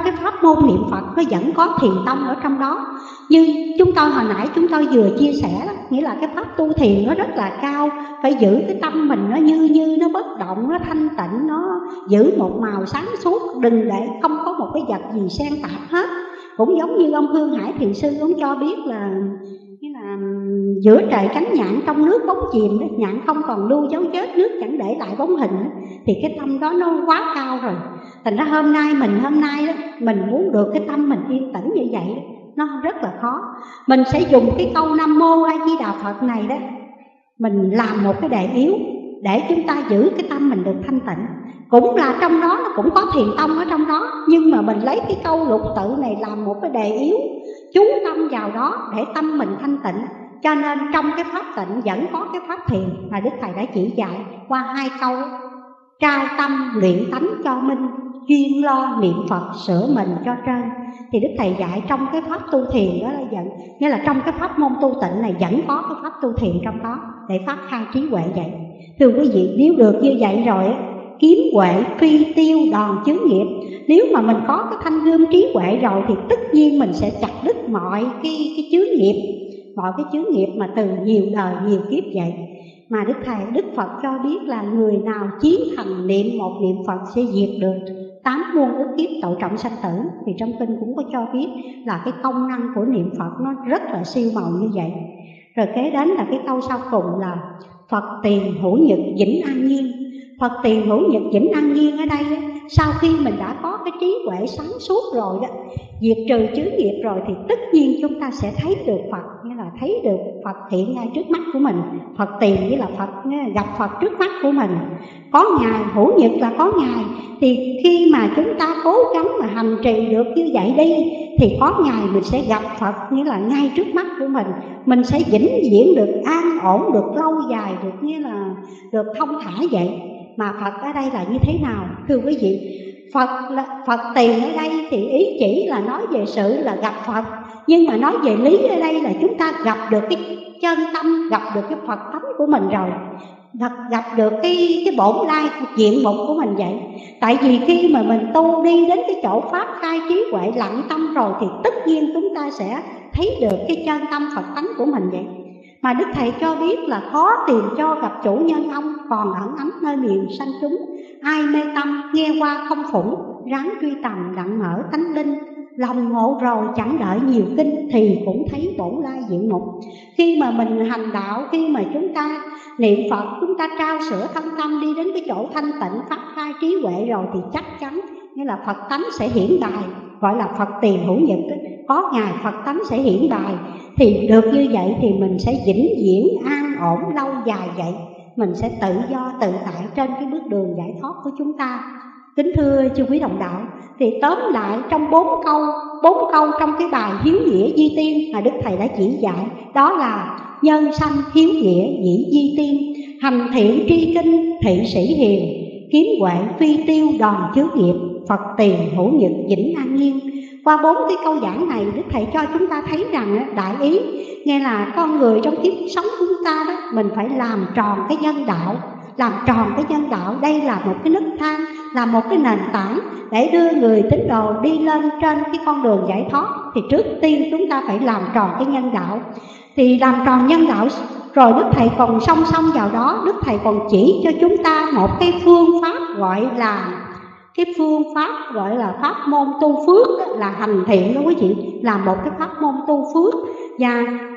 môn niệm Phật nó vẫn có thiền tông ở trong đó. Như chúng tôi hồi nãy chúng tôi vừa chia sẻ đó, nghĩa là cái pháp tu thiền nó rất là cao, phải giữ cái tâm mình nó như như nó bất động, nó thanh tịnh, nó giữ một màu sáng suốt, đừng để không có một cái vật gì xen tạp hết. Cũng giống như ông Hương Hải Thiền Sư cũng cho biết là nghĩa là giữa trời cánh nhạn trong nước bóng chìm đó, nhạn không còn lưu dấu vết, nước chẳng để lại bóng hình đó, thì cái tâm đó nó quá cao rồi. Thành ra hôm nay mình hôm nay đó, mình muốn được cái tâm mình yên tĩnh như vậy đó, nó rất là khó. Mình sẽ dùng cái câu Nam Mô A Di Đà Phật này đó, mình làm một cái đề yếu để chúng ta giữ cái tâm mình được thanh tịnh. Cũng là trong đó nó cũng có thiền tông ở trong đó, nhưng mà mình lấy cái câu lục tự này làm một cái đề yếu, chú tâm vào đó để tâm mình thanh tịnh. Cho nên trong cái pháp tịnh vẫn có cái pháp thiền mà Đức Thầy đã chỉ dạy qua hai câu: trao tâm luyện tánh cho minh, chuyên lo niệm Phật sửa mình cho trơn. Thì Đức Thầy dạy trong cái pháp tu thiền đó là vẫn, nghĩa là trong cái pháp môn tu tịnh này vẫn có cái pháp tu thiền trong đó để phát khai trí huệ vậy. Thưa quý vị, nếu được như vậy rồi kiếm huệ phi tiêu đòn chướng nghiệp. Nếu mà mình có cái thanh gươm trí huệ rồi thì tất nhiên mình sẽ chặt đứt mọi cái, cái chướng nghiệp, mọi cái chướng nghiệp mà từ nhiều đời nhiều kiếp vậy. Mà Đức Thầy, Đức Phật cho biết là người nào chí thành niệm một niệm Phật sẽ diệt được tám muôn ức kiếp tội trọng sanh tử. Thì trong kinh cũng có cho biết là cái công năng của niệm Phật nó rất là siêu màu như vậy. Rồi kế đến là cái câu sau cùng là Phật tiền hữu nhật vĩnh an nhiên. Phật tiền hữu nhật vĩnh an nhiên ở đây, sau khi mình đã có cái trí huệ sáng suốt rồi đó, diệt trừ chướng nghiệp rồi, thì tất nhiên chúng ta sẽ thấy được Phật, nghĩa là thấy được Phật hiện ngay trước mắt của mình. Phật tiền nghĩa là Phật, gặp Phật trước mắt của mình. Có Ngài, hữu nhật là có Ngài. Thì khi mà chúng ta cố gắng mà hành trì được như vậy đi, thì có Ngài mình sẽ gặp Phật, nghĩa là ngay trước mắt của mình. Mình sẽ vĩnh viễn được an ổn, được lâu dài, được nghĩa là được thông thả vậy. Mà Phật ở đây là như thế nào? Thưa quý vị, Phật là, Phật tiền ở đây thì ý chỉ là nói về sự là gặp Phật. Nhưng mà nói về lý ở đây là chúng ta gặp được cái chân tâm, gặp được cái Phật tánh của mình rồi, gặp, gặp được cái, cái bổn lai diện mục của mình vậy. Tại vì khi mà mình tu đi đến cái chỗ pháp khai trí huệ lặng tâm rồi, thì tất nhiên chúng ta sẽ thấy được cái chân tâm Phật tánh của mình vậy. Mà Đức Thầy cho biết là khó tìm cho gặp chủ nhân ông, còn ẩn ấm nơi miền sanh chúng. Ai mê tâm nghe qua không phủng, ráng truy tầm đặng mở tánh linh. Lòng ngộ rồi chẳng đợi nhiều kinh, thì cũng thấy bổn lai diện mục. Khi mà mình hành đạo, khi mà chúng ta niệm Phật, chúng ta trao sữa thân tâm đi đến cái chỗ thanh tịnh phát khai trí huệ rồi, thì chắc chắn như là Phật tánh sẽ hiển bài, gọi là Phật tiền hữu nhật. Có Ngài Phật tánh sẽ hiển bài, thì được như vậy thì mình sẽ vĩnh viễn an ổn lâu dài vậy. Mình sẽ tự do tự tại trên cái bước đường giải thoát của chúng ta. Kính thưa chư quý đồng đạo, thì tóm lại trong bốn câu, bốn câu trong cái bài hiếu nghĩa di tiên mà Đức Thầy đã chỉ dạy, đó là nhân sanh hiếu nghĩa dĩ di tiên, hành thiện tri kinh thị sĩ hiền, kiếm huệ phi tiêu đòn chướng nghiệp, Phật tiền hữu nhật vĩnh an nhiên. Qua bốn cái câu giảng này, Đức Thầy cho chúng ta thấy rằng đại ý nghe là con người trong kiếp sống của chúng ta đó, mình phải làm tròn cái nhân đạo. Làm tròn cái nhân đạo, đây là một cái nấc thang, là một cái nền tảng để đưa người tín đồ đi lên trên cái con đường giải thoát. Thì trước tiên chúng ta phải làm tròn cái nhân đạo. Thì làm tròn nhân đạo rồi, Đức Thầy còn song song vào đó, Đức Thầy còn chỉ cho chúng ta một cái phương pháp gọi là cái phương pháp gọi là pháp môn tu phước, là hành thiện đó quý vị, là một cái pháp môn tu phước. Và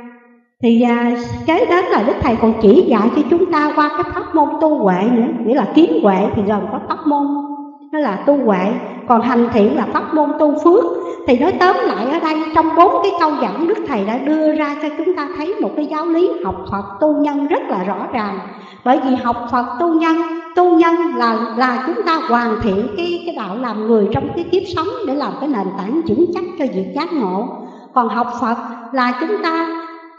thì à, kế đến là Đức Thầy còn chỉ dạy cho chúng ta qua cái pháp môn tu huệ nữa, nghĩa là kiếm huệ thì gồm có pháp môn đó là tu huệ, còn hành thiện là pháp môn tu phước. Thì nói tóm lại ở đây, trong bốn cái câu giảng, Đức Thầy đã đưa ra cho chúng ta thấy một cái giáo lý học Phật tu nhân rất là rõ ràng. Bởi vì học Phật tu nhân, tu nhân là là chúng ta hoàn thiện cái cái đạo làm người trong cái kiếp sống để làm cái nền tảng vững chắc cho việc giác ngộ. Còn học Phật là chúng ta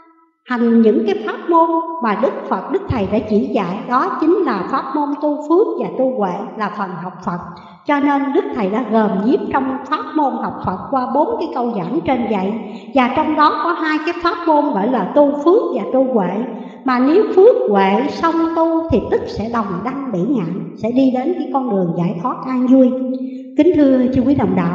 hành những cái pháp môn mà Đức Phật, Đức Thầy đã chỉ dạy, đó chính là pháp môn tu phước và tu huệ, là phần học Phật. Cho nên Đức Thầy đã gồm nhiếp trong pháp môn học Phật qua bốn cái câu giảng trên vậy. Và trong đó có hai cái pháp môn gọi là tu phước và tu huệ. Mà nếu phước huệ xong tu thì tức sẽ đồng đăng bỉ ngạn, sẽ đi đến cái con đường giải thoát an vui. Kính thưa chư quý đồng đạo,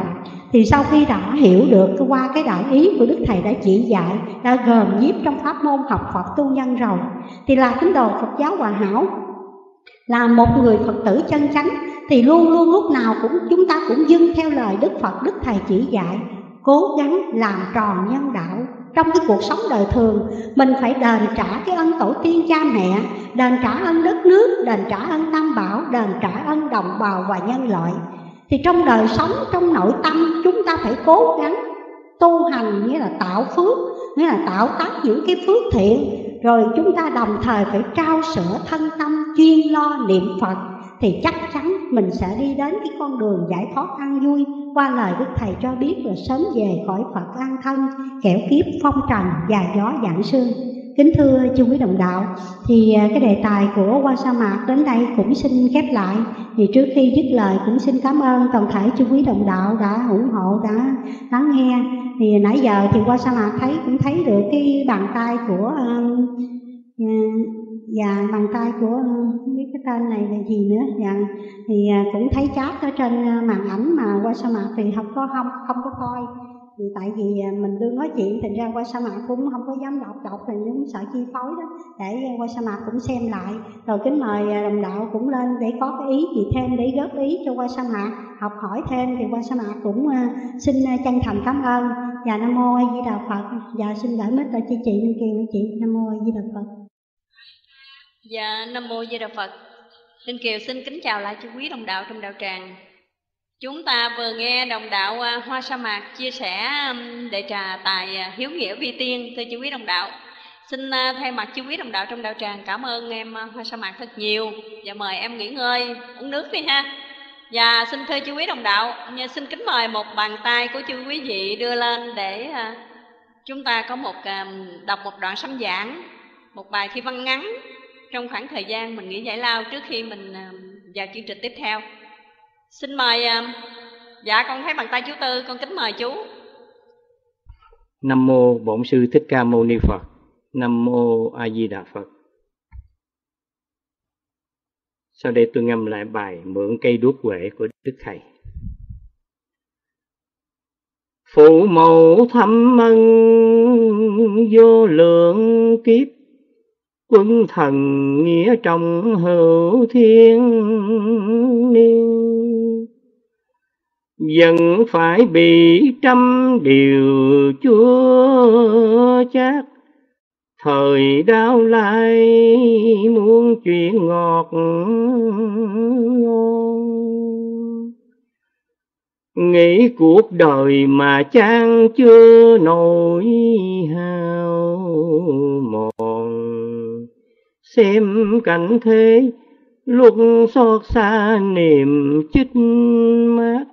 Thì sau khi đã hiểu được qua cái đại ý của Đức Thầy đã chỉ dạy, đã gồm nhiếp trong pháp môn học Phật tu nhân rồi, thì là tín đồ Phật giáo Hòa Hảo, là một người Phật tử chân chánh, thì luôn luôn lúc nào cũng chúng ta cũng dâng theo lời Đức Phật, Đức Thầy chỉ dạy, cố gắng làm tròn nhân đạo. Trong cái cuộc sống đời thường, mình phải đền trả cái ân tổ tiên cha mẹ, đền trả ân đất nước, đền trả ân Tam Bảo, đền trả ân đồng bào và nhân loại. Thì trong đời sống, trong nội tâm, chúng ta phải cố gắng tu hành, nghĩa là tạo phước, nghĩa là tạo tác những cái phước thiện. Rồi chúng ta đồng thời phải trao sữa thân tâm, chuyên lo niệm Phật, thì chắc chắn mình sẽ đi đến cái con đường giải thoát an vui. Qua lời Đức Thầy cho biết là sớm về khỏi Phật an thân, kẻo kiếp phong trần và gió dạng sương. Kính thưa chư quý đồng đạo, thì cái đề tài của Hoa Sa Mạc đến đây cũng xin khép lại. Thì trước khi dứt lời cũng xin cảm ơn toàn thể chư quý đồng đạo đã ủng hộ, đã lắng nghe. Thì nãy giờ thì Hoa Sa Mạc thấy cũng thấy được cái bàn tay của uh, và bàn tay của không biết cái tên này là gì nữa, và thì cũng thấy chat ở trên màn ảnh, mà Hoa Sa Mạc thì không có không không có coi. Thì tại vì mình đương nói chuyện, thành ra Hoa Sa Mạc cũng không có dám đọc đọc, thì cũng sợ chi phối đó, để Hoa Sa Mạc cũng xem lại. Rồi kính mời đồng đạo cũng lên để có cái ý gì thêm để góp ý cho Hoa Sa Mạc học hỏi thêm. Thì Hoa Sa Mạc cũng xin chân thành cảm ơn. Và Nam Mô A Di Đà Phật. Và xin gửi mít cho chị chị bên kia với chị. Nam Mô A Di Đà Phật. Dạ, Nam Mô A Di Đà Phật. Linh Kiều xin kính chào lại chư quý đồng đạo trong đạo tràng. Chúng ta vừa nghe đồng đạo Hoa Sa Mạc chia sẻ đệ trà tài hiếu nghĩa vi tiên. Thưa chư quý đồng đạo, xin thay mặt chư quý đồng đạo trong đạo tràng cảm ơn em Hoa Sa Mạc thật nhiều, và mời em nghỉ ngơi uống nước đi ha. Và xin thưa chư quý đồng đạo, xin kính mời một bàn tay của chư quý vị đưa lên để chúng ta có một đọc một đoạn sấm giảng, một bài thi văn ngắn trong khoảng thời gian mình nghỉ giải lao trước khi mình vào chương trình tiếp theo. Xin mời. Dạ, con thấy bàn tay chú Tư, con kính mời chú. Nam mô Bổn Sư Thích Ca Mâu Ni Phật. Nam mô A Di Đà Phật. Sau đây tôi ngâm lại bài Mượn cây đuốc huệ của Đức Thầy. Phụ mẫu thâm ân vô lượng kiếp, quân thần nghĩa trong hữu thiên niên. Vẫn phải bị trăm điều chúa chát, thời đau lai muôn chuyện ngọt ngon. Nghĩ cuộc đời mà chán chưa nổi hao mòn, xem cảnh thế lúc xót xa niềm chích mát.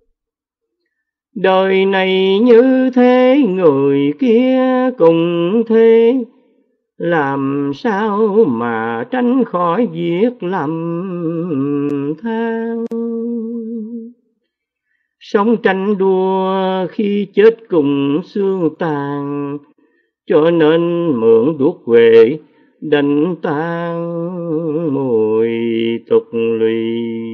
Đời này như thế, người kia cùng thế, làm sao mà tránh khỏi việc lầm than. Sống tranh đua khi chết cùng xương tàn, cho nên mượn đuốc huệ đánh tan mùi tục lụy.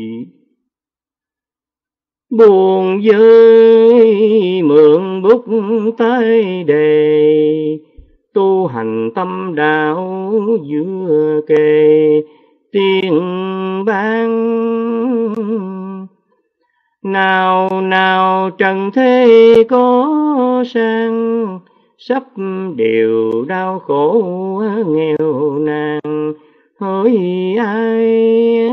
Buồn với mượn bút tay đề, tu hành tâm đạo giữa kề tiên ban. Nào nào trần thế có sang, sắp đều đau khổ nghèo nàn hỡi ai.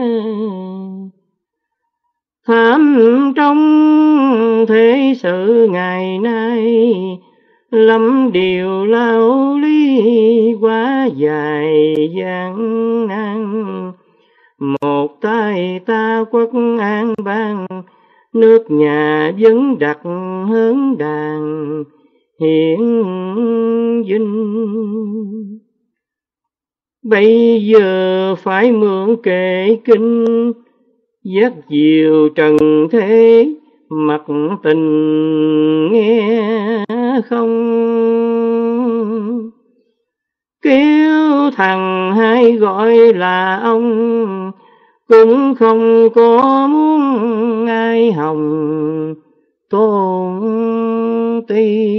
Thảm trong thế sự ngày nay, lắm điều lao lý quá dài gian nan. Một tay ta quốc an bang, nước nhà vẫn đặt hớn đàn hiển vinh. Bây giờ phải mượn kệ kinh, dắt diều trần thế mặc tình nghe không. Kêu thằng hay gọi là ông, cũng không có muốn ai hồng. tôn ti.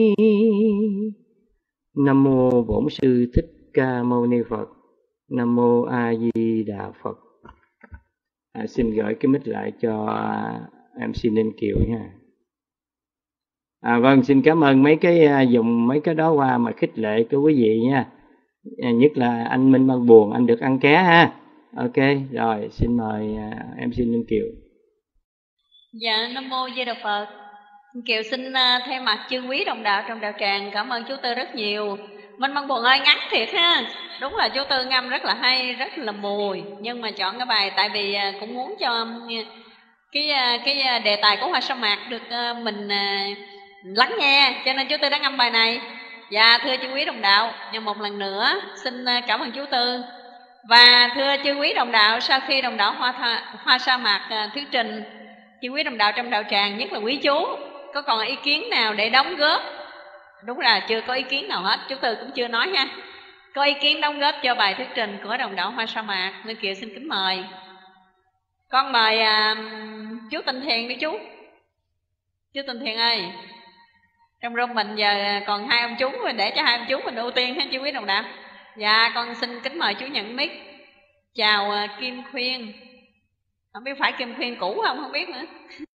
Nam mô Bổn Sư Thích Ca Mâu Ni Phật. Nam mô A Di Đà Phật. À, xin gửi cái mic lại cho em xê Ninh Kiều nha. À, vâng, xin cảm ơn mấy cái dùng mấy cái đó qua mà khích lệ của quý vị nha. À, nhất là anh Minh Văn Buồn, anh được ăn ké ha. Ok, rồi xin mời uh, em xê Ninh Kiều. Dạ, Nam mô Di Đà Phật. Kiều xin uh, thay mặt chư quý đồng đạo trong đạo tràng cảm ơn chú Tư rất nhiều. Minh Văn Buồn ơi, ngắn thiệt ha. Đúng là chú Tư ngâm rất là hay, rất là mùi. Nhưng mà chọn cái bài tại vì uh, cũng muốn cho uh, cái uh, cái đề tài của Hoa Sa Mạc được uh, mình uh, lắng nghe, cho nên chú Tư đã ngâm bài này. Dạ, thưa chư quý đồng đạo, nhưng một lần nữa xin cảm ơn chú Tư. Và thưa chư quý đồng đạo, sau khi đồng đạo Hoa, Tha, Hoa Sa Mạc thuyết trình, chư quý đồng đạo trong đạo tràng, nhất là quý chú, có còn ý kiến nào để đóng góp? Đúng là chưa có ý kiến nào hết, chú Tư cũng chưa nói ha. Có ý kiến đóng góp cho bài thuyết trình của đồng đạo Hoa Sa Mạc, nên Kiều xin kính mời. Con mời à, chú Tình Thiền đi chú. Chú Tình Thiền ơi, trong room mình giờ còn hai ông chú, để cho hai ông chú mình ưu tiên hết chú quý đồng đạo. Dạ, con xin kính mời chú nhận mic. Chào uh, Kim Khuyên. Không biết phải Kim Khuyên cũ không, không biết nữa.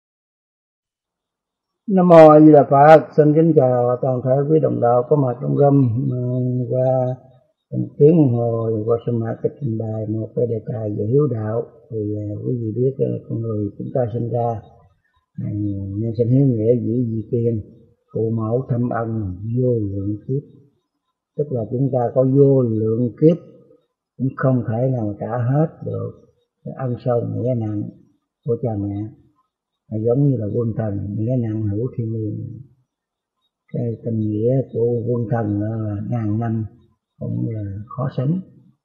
Nam mô A Di Đà Phật. Xin kính chào toàn thể quý đồng đạo có mặt trong room. Qua một tiếng đồng hồ qua Sa Mạc kịch trình bày một cái đề tài về hiếu đạo. Thì uh, quý vị biết uh, con người chúng ta sinh ra uh, nên sinh hiếu nghĩa dĩ di tiên, phụ mẫu thâm ân vô lượng kiếp. Tức là chúng ta có vô lượng kiếp cũng không thể nào trả hết được cái ân sâu nghĩa nặng của cha mẹ. Giống như là quân thần, nghĩa nặng hữu thiên liêng. Cái tình nghĩa của quân thần là ngàn năm cũng là khó sánh.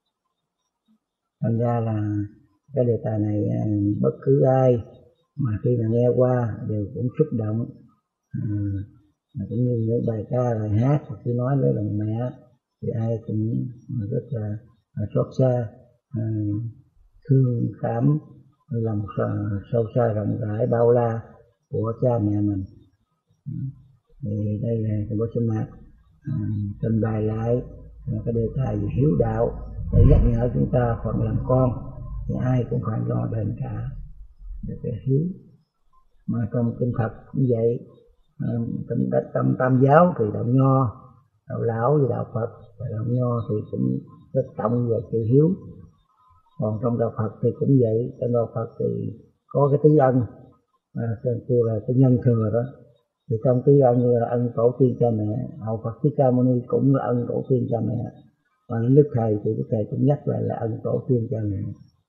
Thành ra là cái đề tài này bất cứ ai mà khi mà nghe qua đều cũng xúc động, à, cũng như những bài ca, bài hát hoặc khi nói với lòng mẹ thì ai cũng rất là, là xót xa, à, thương cảm, lòng sâu xa rộng rãi bao la của cha mẹ mình. Thì đây là cái buổi sinh hoạt à, trình bày lại cái đề tài về hiếu đạo để nhắc nhở chúng ta phần làm con thì ai cũng phải lo đền trả để cái hiếu. Mà trong kinh Phật cũng vậy, trong đất tâm tam giáo thì đạo Nho, đạo Lão và đạo Phật, và đạo Nho thì cũng rất trọng về chữ hiếu. Còn trong đạo Phật thì cũng vậy, trong đạo Phật thì có cái tí ân, à, kêu là cái nhân thừa đó. Thì trong tí ân là ân tổ tiên cha mẹ, Hậu Phật Thích Ca Mâu Ni cũng là ân tổ tiên cha mẹ. Và đến Đức Thầy thì Đức Thầy cũng nhắc lại là ân tổ tiên cha mẹ.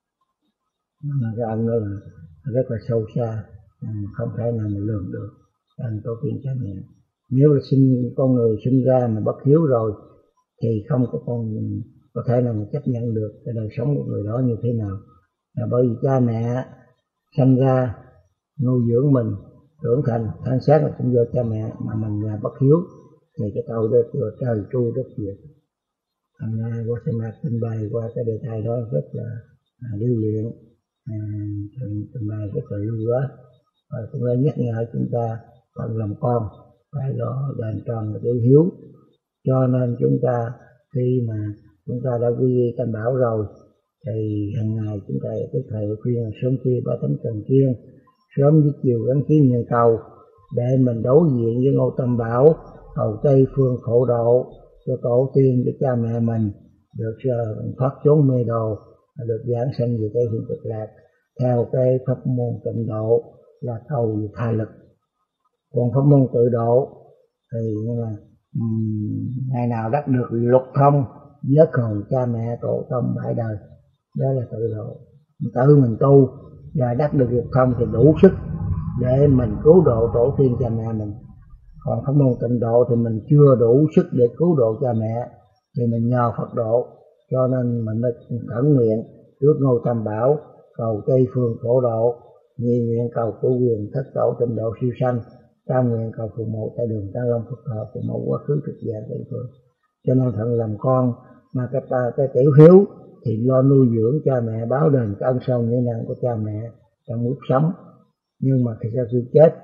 Mà cái ân đó là rất là sâu xa, không thể nào mà lường được ân tổ tiên cha mẹ. Nếu là sinh con người sinh ra mà bất hiếu rồi thì không có con có thể nào mà chấp nhận được cái đời sống của người đó như thế nào. Là bởi vì cha mẹ sinh ra nuôi dưỡng mình trưởng thành, thân xác là cũng do cha mẹ, mà mình là bất hiếu thì cái tội đó của trời tru rất nhiều. Thành ra qua Sa Mạc trình bày qua cái đề tài đó rất là à, lưu luyện, à, trình bày rất là lưu loát, và cũng đã nhắc nhở chúng ta phần làm con phải lo đền tròn cái hiếu. Cho nên chúng ta khi mà chúng ta đã quy y Tam Bảo rồi thì hàng ngày chúng ta Đức Thầy khuyên sớm khuya ba tấm trần kiên, sớm với chiều gắn kiến nhân cầu, để mình đối diện với ngôi Tam Bảo, cầu Tây phương khổ độ cho tổ tiên, cho cha mẹ mình được uh, thoát chốn mê đồ, được giảng sanh về cái hương cực lạc theo cái pháp môn tịnh độ là cầu về tha lực. Còn pháp môn tự độ thì là um, ngày nào đắc được lục thông vớt hồn cha mẹ tổ tông bảy đời, đó là tự độ. Tự mình tu và đắc được lục thông thì đủ sức để mình cứu độ tổ tiên cha mẹ mình. Còn pháp môn tịnh độ thì mình chưa đủ sức để cứu độ cha mẹ thì mình nhờ Phật độ. Cho nên mình mới khẩn nguyện trước ngôi Tam Bảo, cầu Tây phương khổ độ, nhị nguyện cầu cứu quyền thất tổ tịnh độ siêu sanh, tam nguyện cầu phụ mẫu tại đường Tăng Long Phật thọ phụ mẫu quá khứ thực dạng Tây phương. Cho nên thận làm con mà cái ta cái tiểu hiếu thì lo nuôi dưỡng cha mẹ, báo đền cái ân sâu nghĩa nặng của cha mẹ trong lúc sống. Nhưng mà thì sau khi chết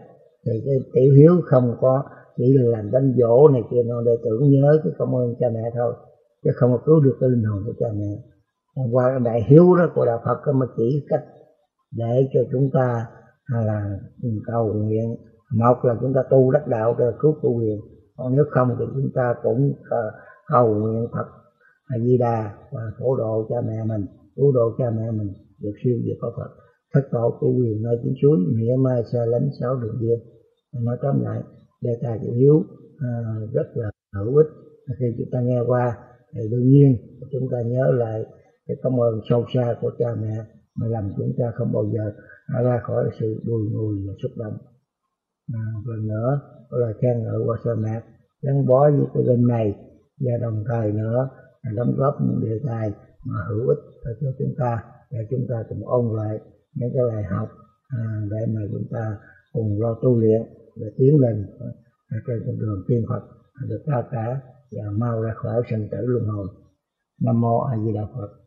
Thì cái tiểu hiếu không có chỉ là làm đánh dỗ này kia nó để tưởng nhớ cái công ơn cha mẹ thôi, chứ không có cứu được cái linh hồn của cha mẹ. Qua cái đại hiếu đó của đạo Phật có mà chỉ cách để cho chúng ta là cầu nguyện. Một là chúng ta tu đắc đạo để cứu cô quyền, còn nếu không thì chúng ta cũng cầu nguyện Phật A Di Đà và phổ độ cha mẹ mình, cứu độ cha mẹ mình được siêu diệt có Phật. Thất tổ cô quyền nơi chín suối, nghĩa mai xa lánh sáu đường biên. Nói tóm lại, đề tài chữ hiếu à, rất là hữu ích. Khi chúng ta nghe qua thì đương nhiên chúng ta nhớ lại cái công ơn sâu xa của cha mẹ mà làm chúng ta không bao giờ ra khỏi sự bùi ngùi và xúc động. À, lần nữa là khen ngợi qua sa mạc gắn bó với cái bên này, và đồng thời nữa là đóng góp những đề tài mà hữu ích cho chúng ta để chúng ta cùng ôn lại những cái bài học à, để mà chúng ta cùng lo tu luyện để tiến lên à, trên con đường tiên Phật được cao cả và mau ra khỏi sanh tử luân hồi. Nam mô A Di Đà Phật.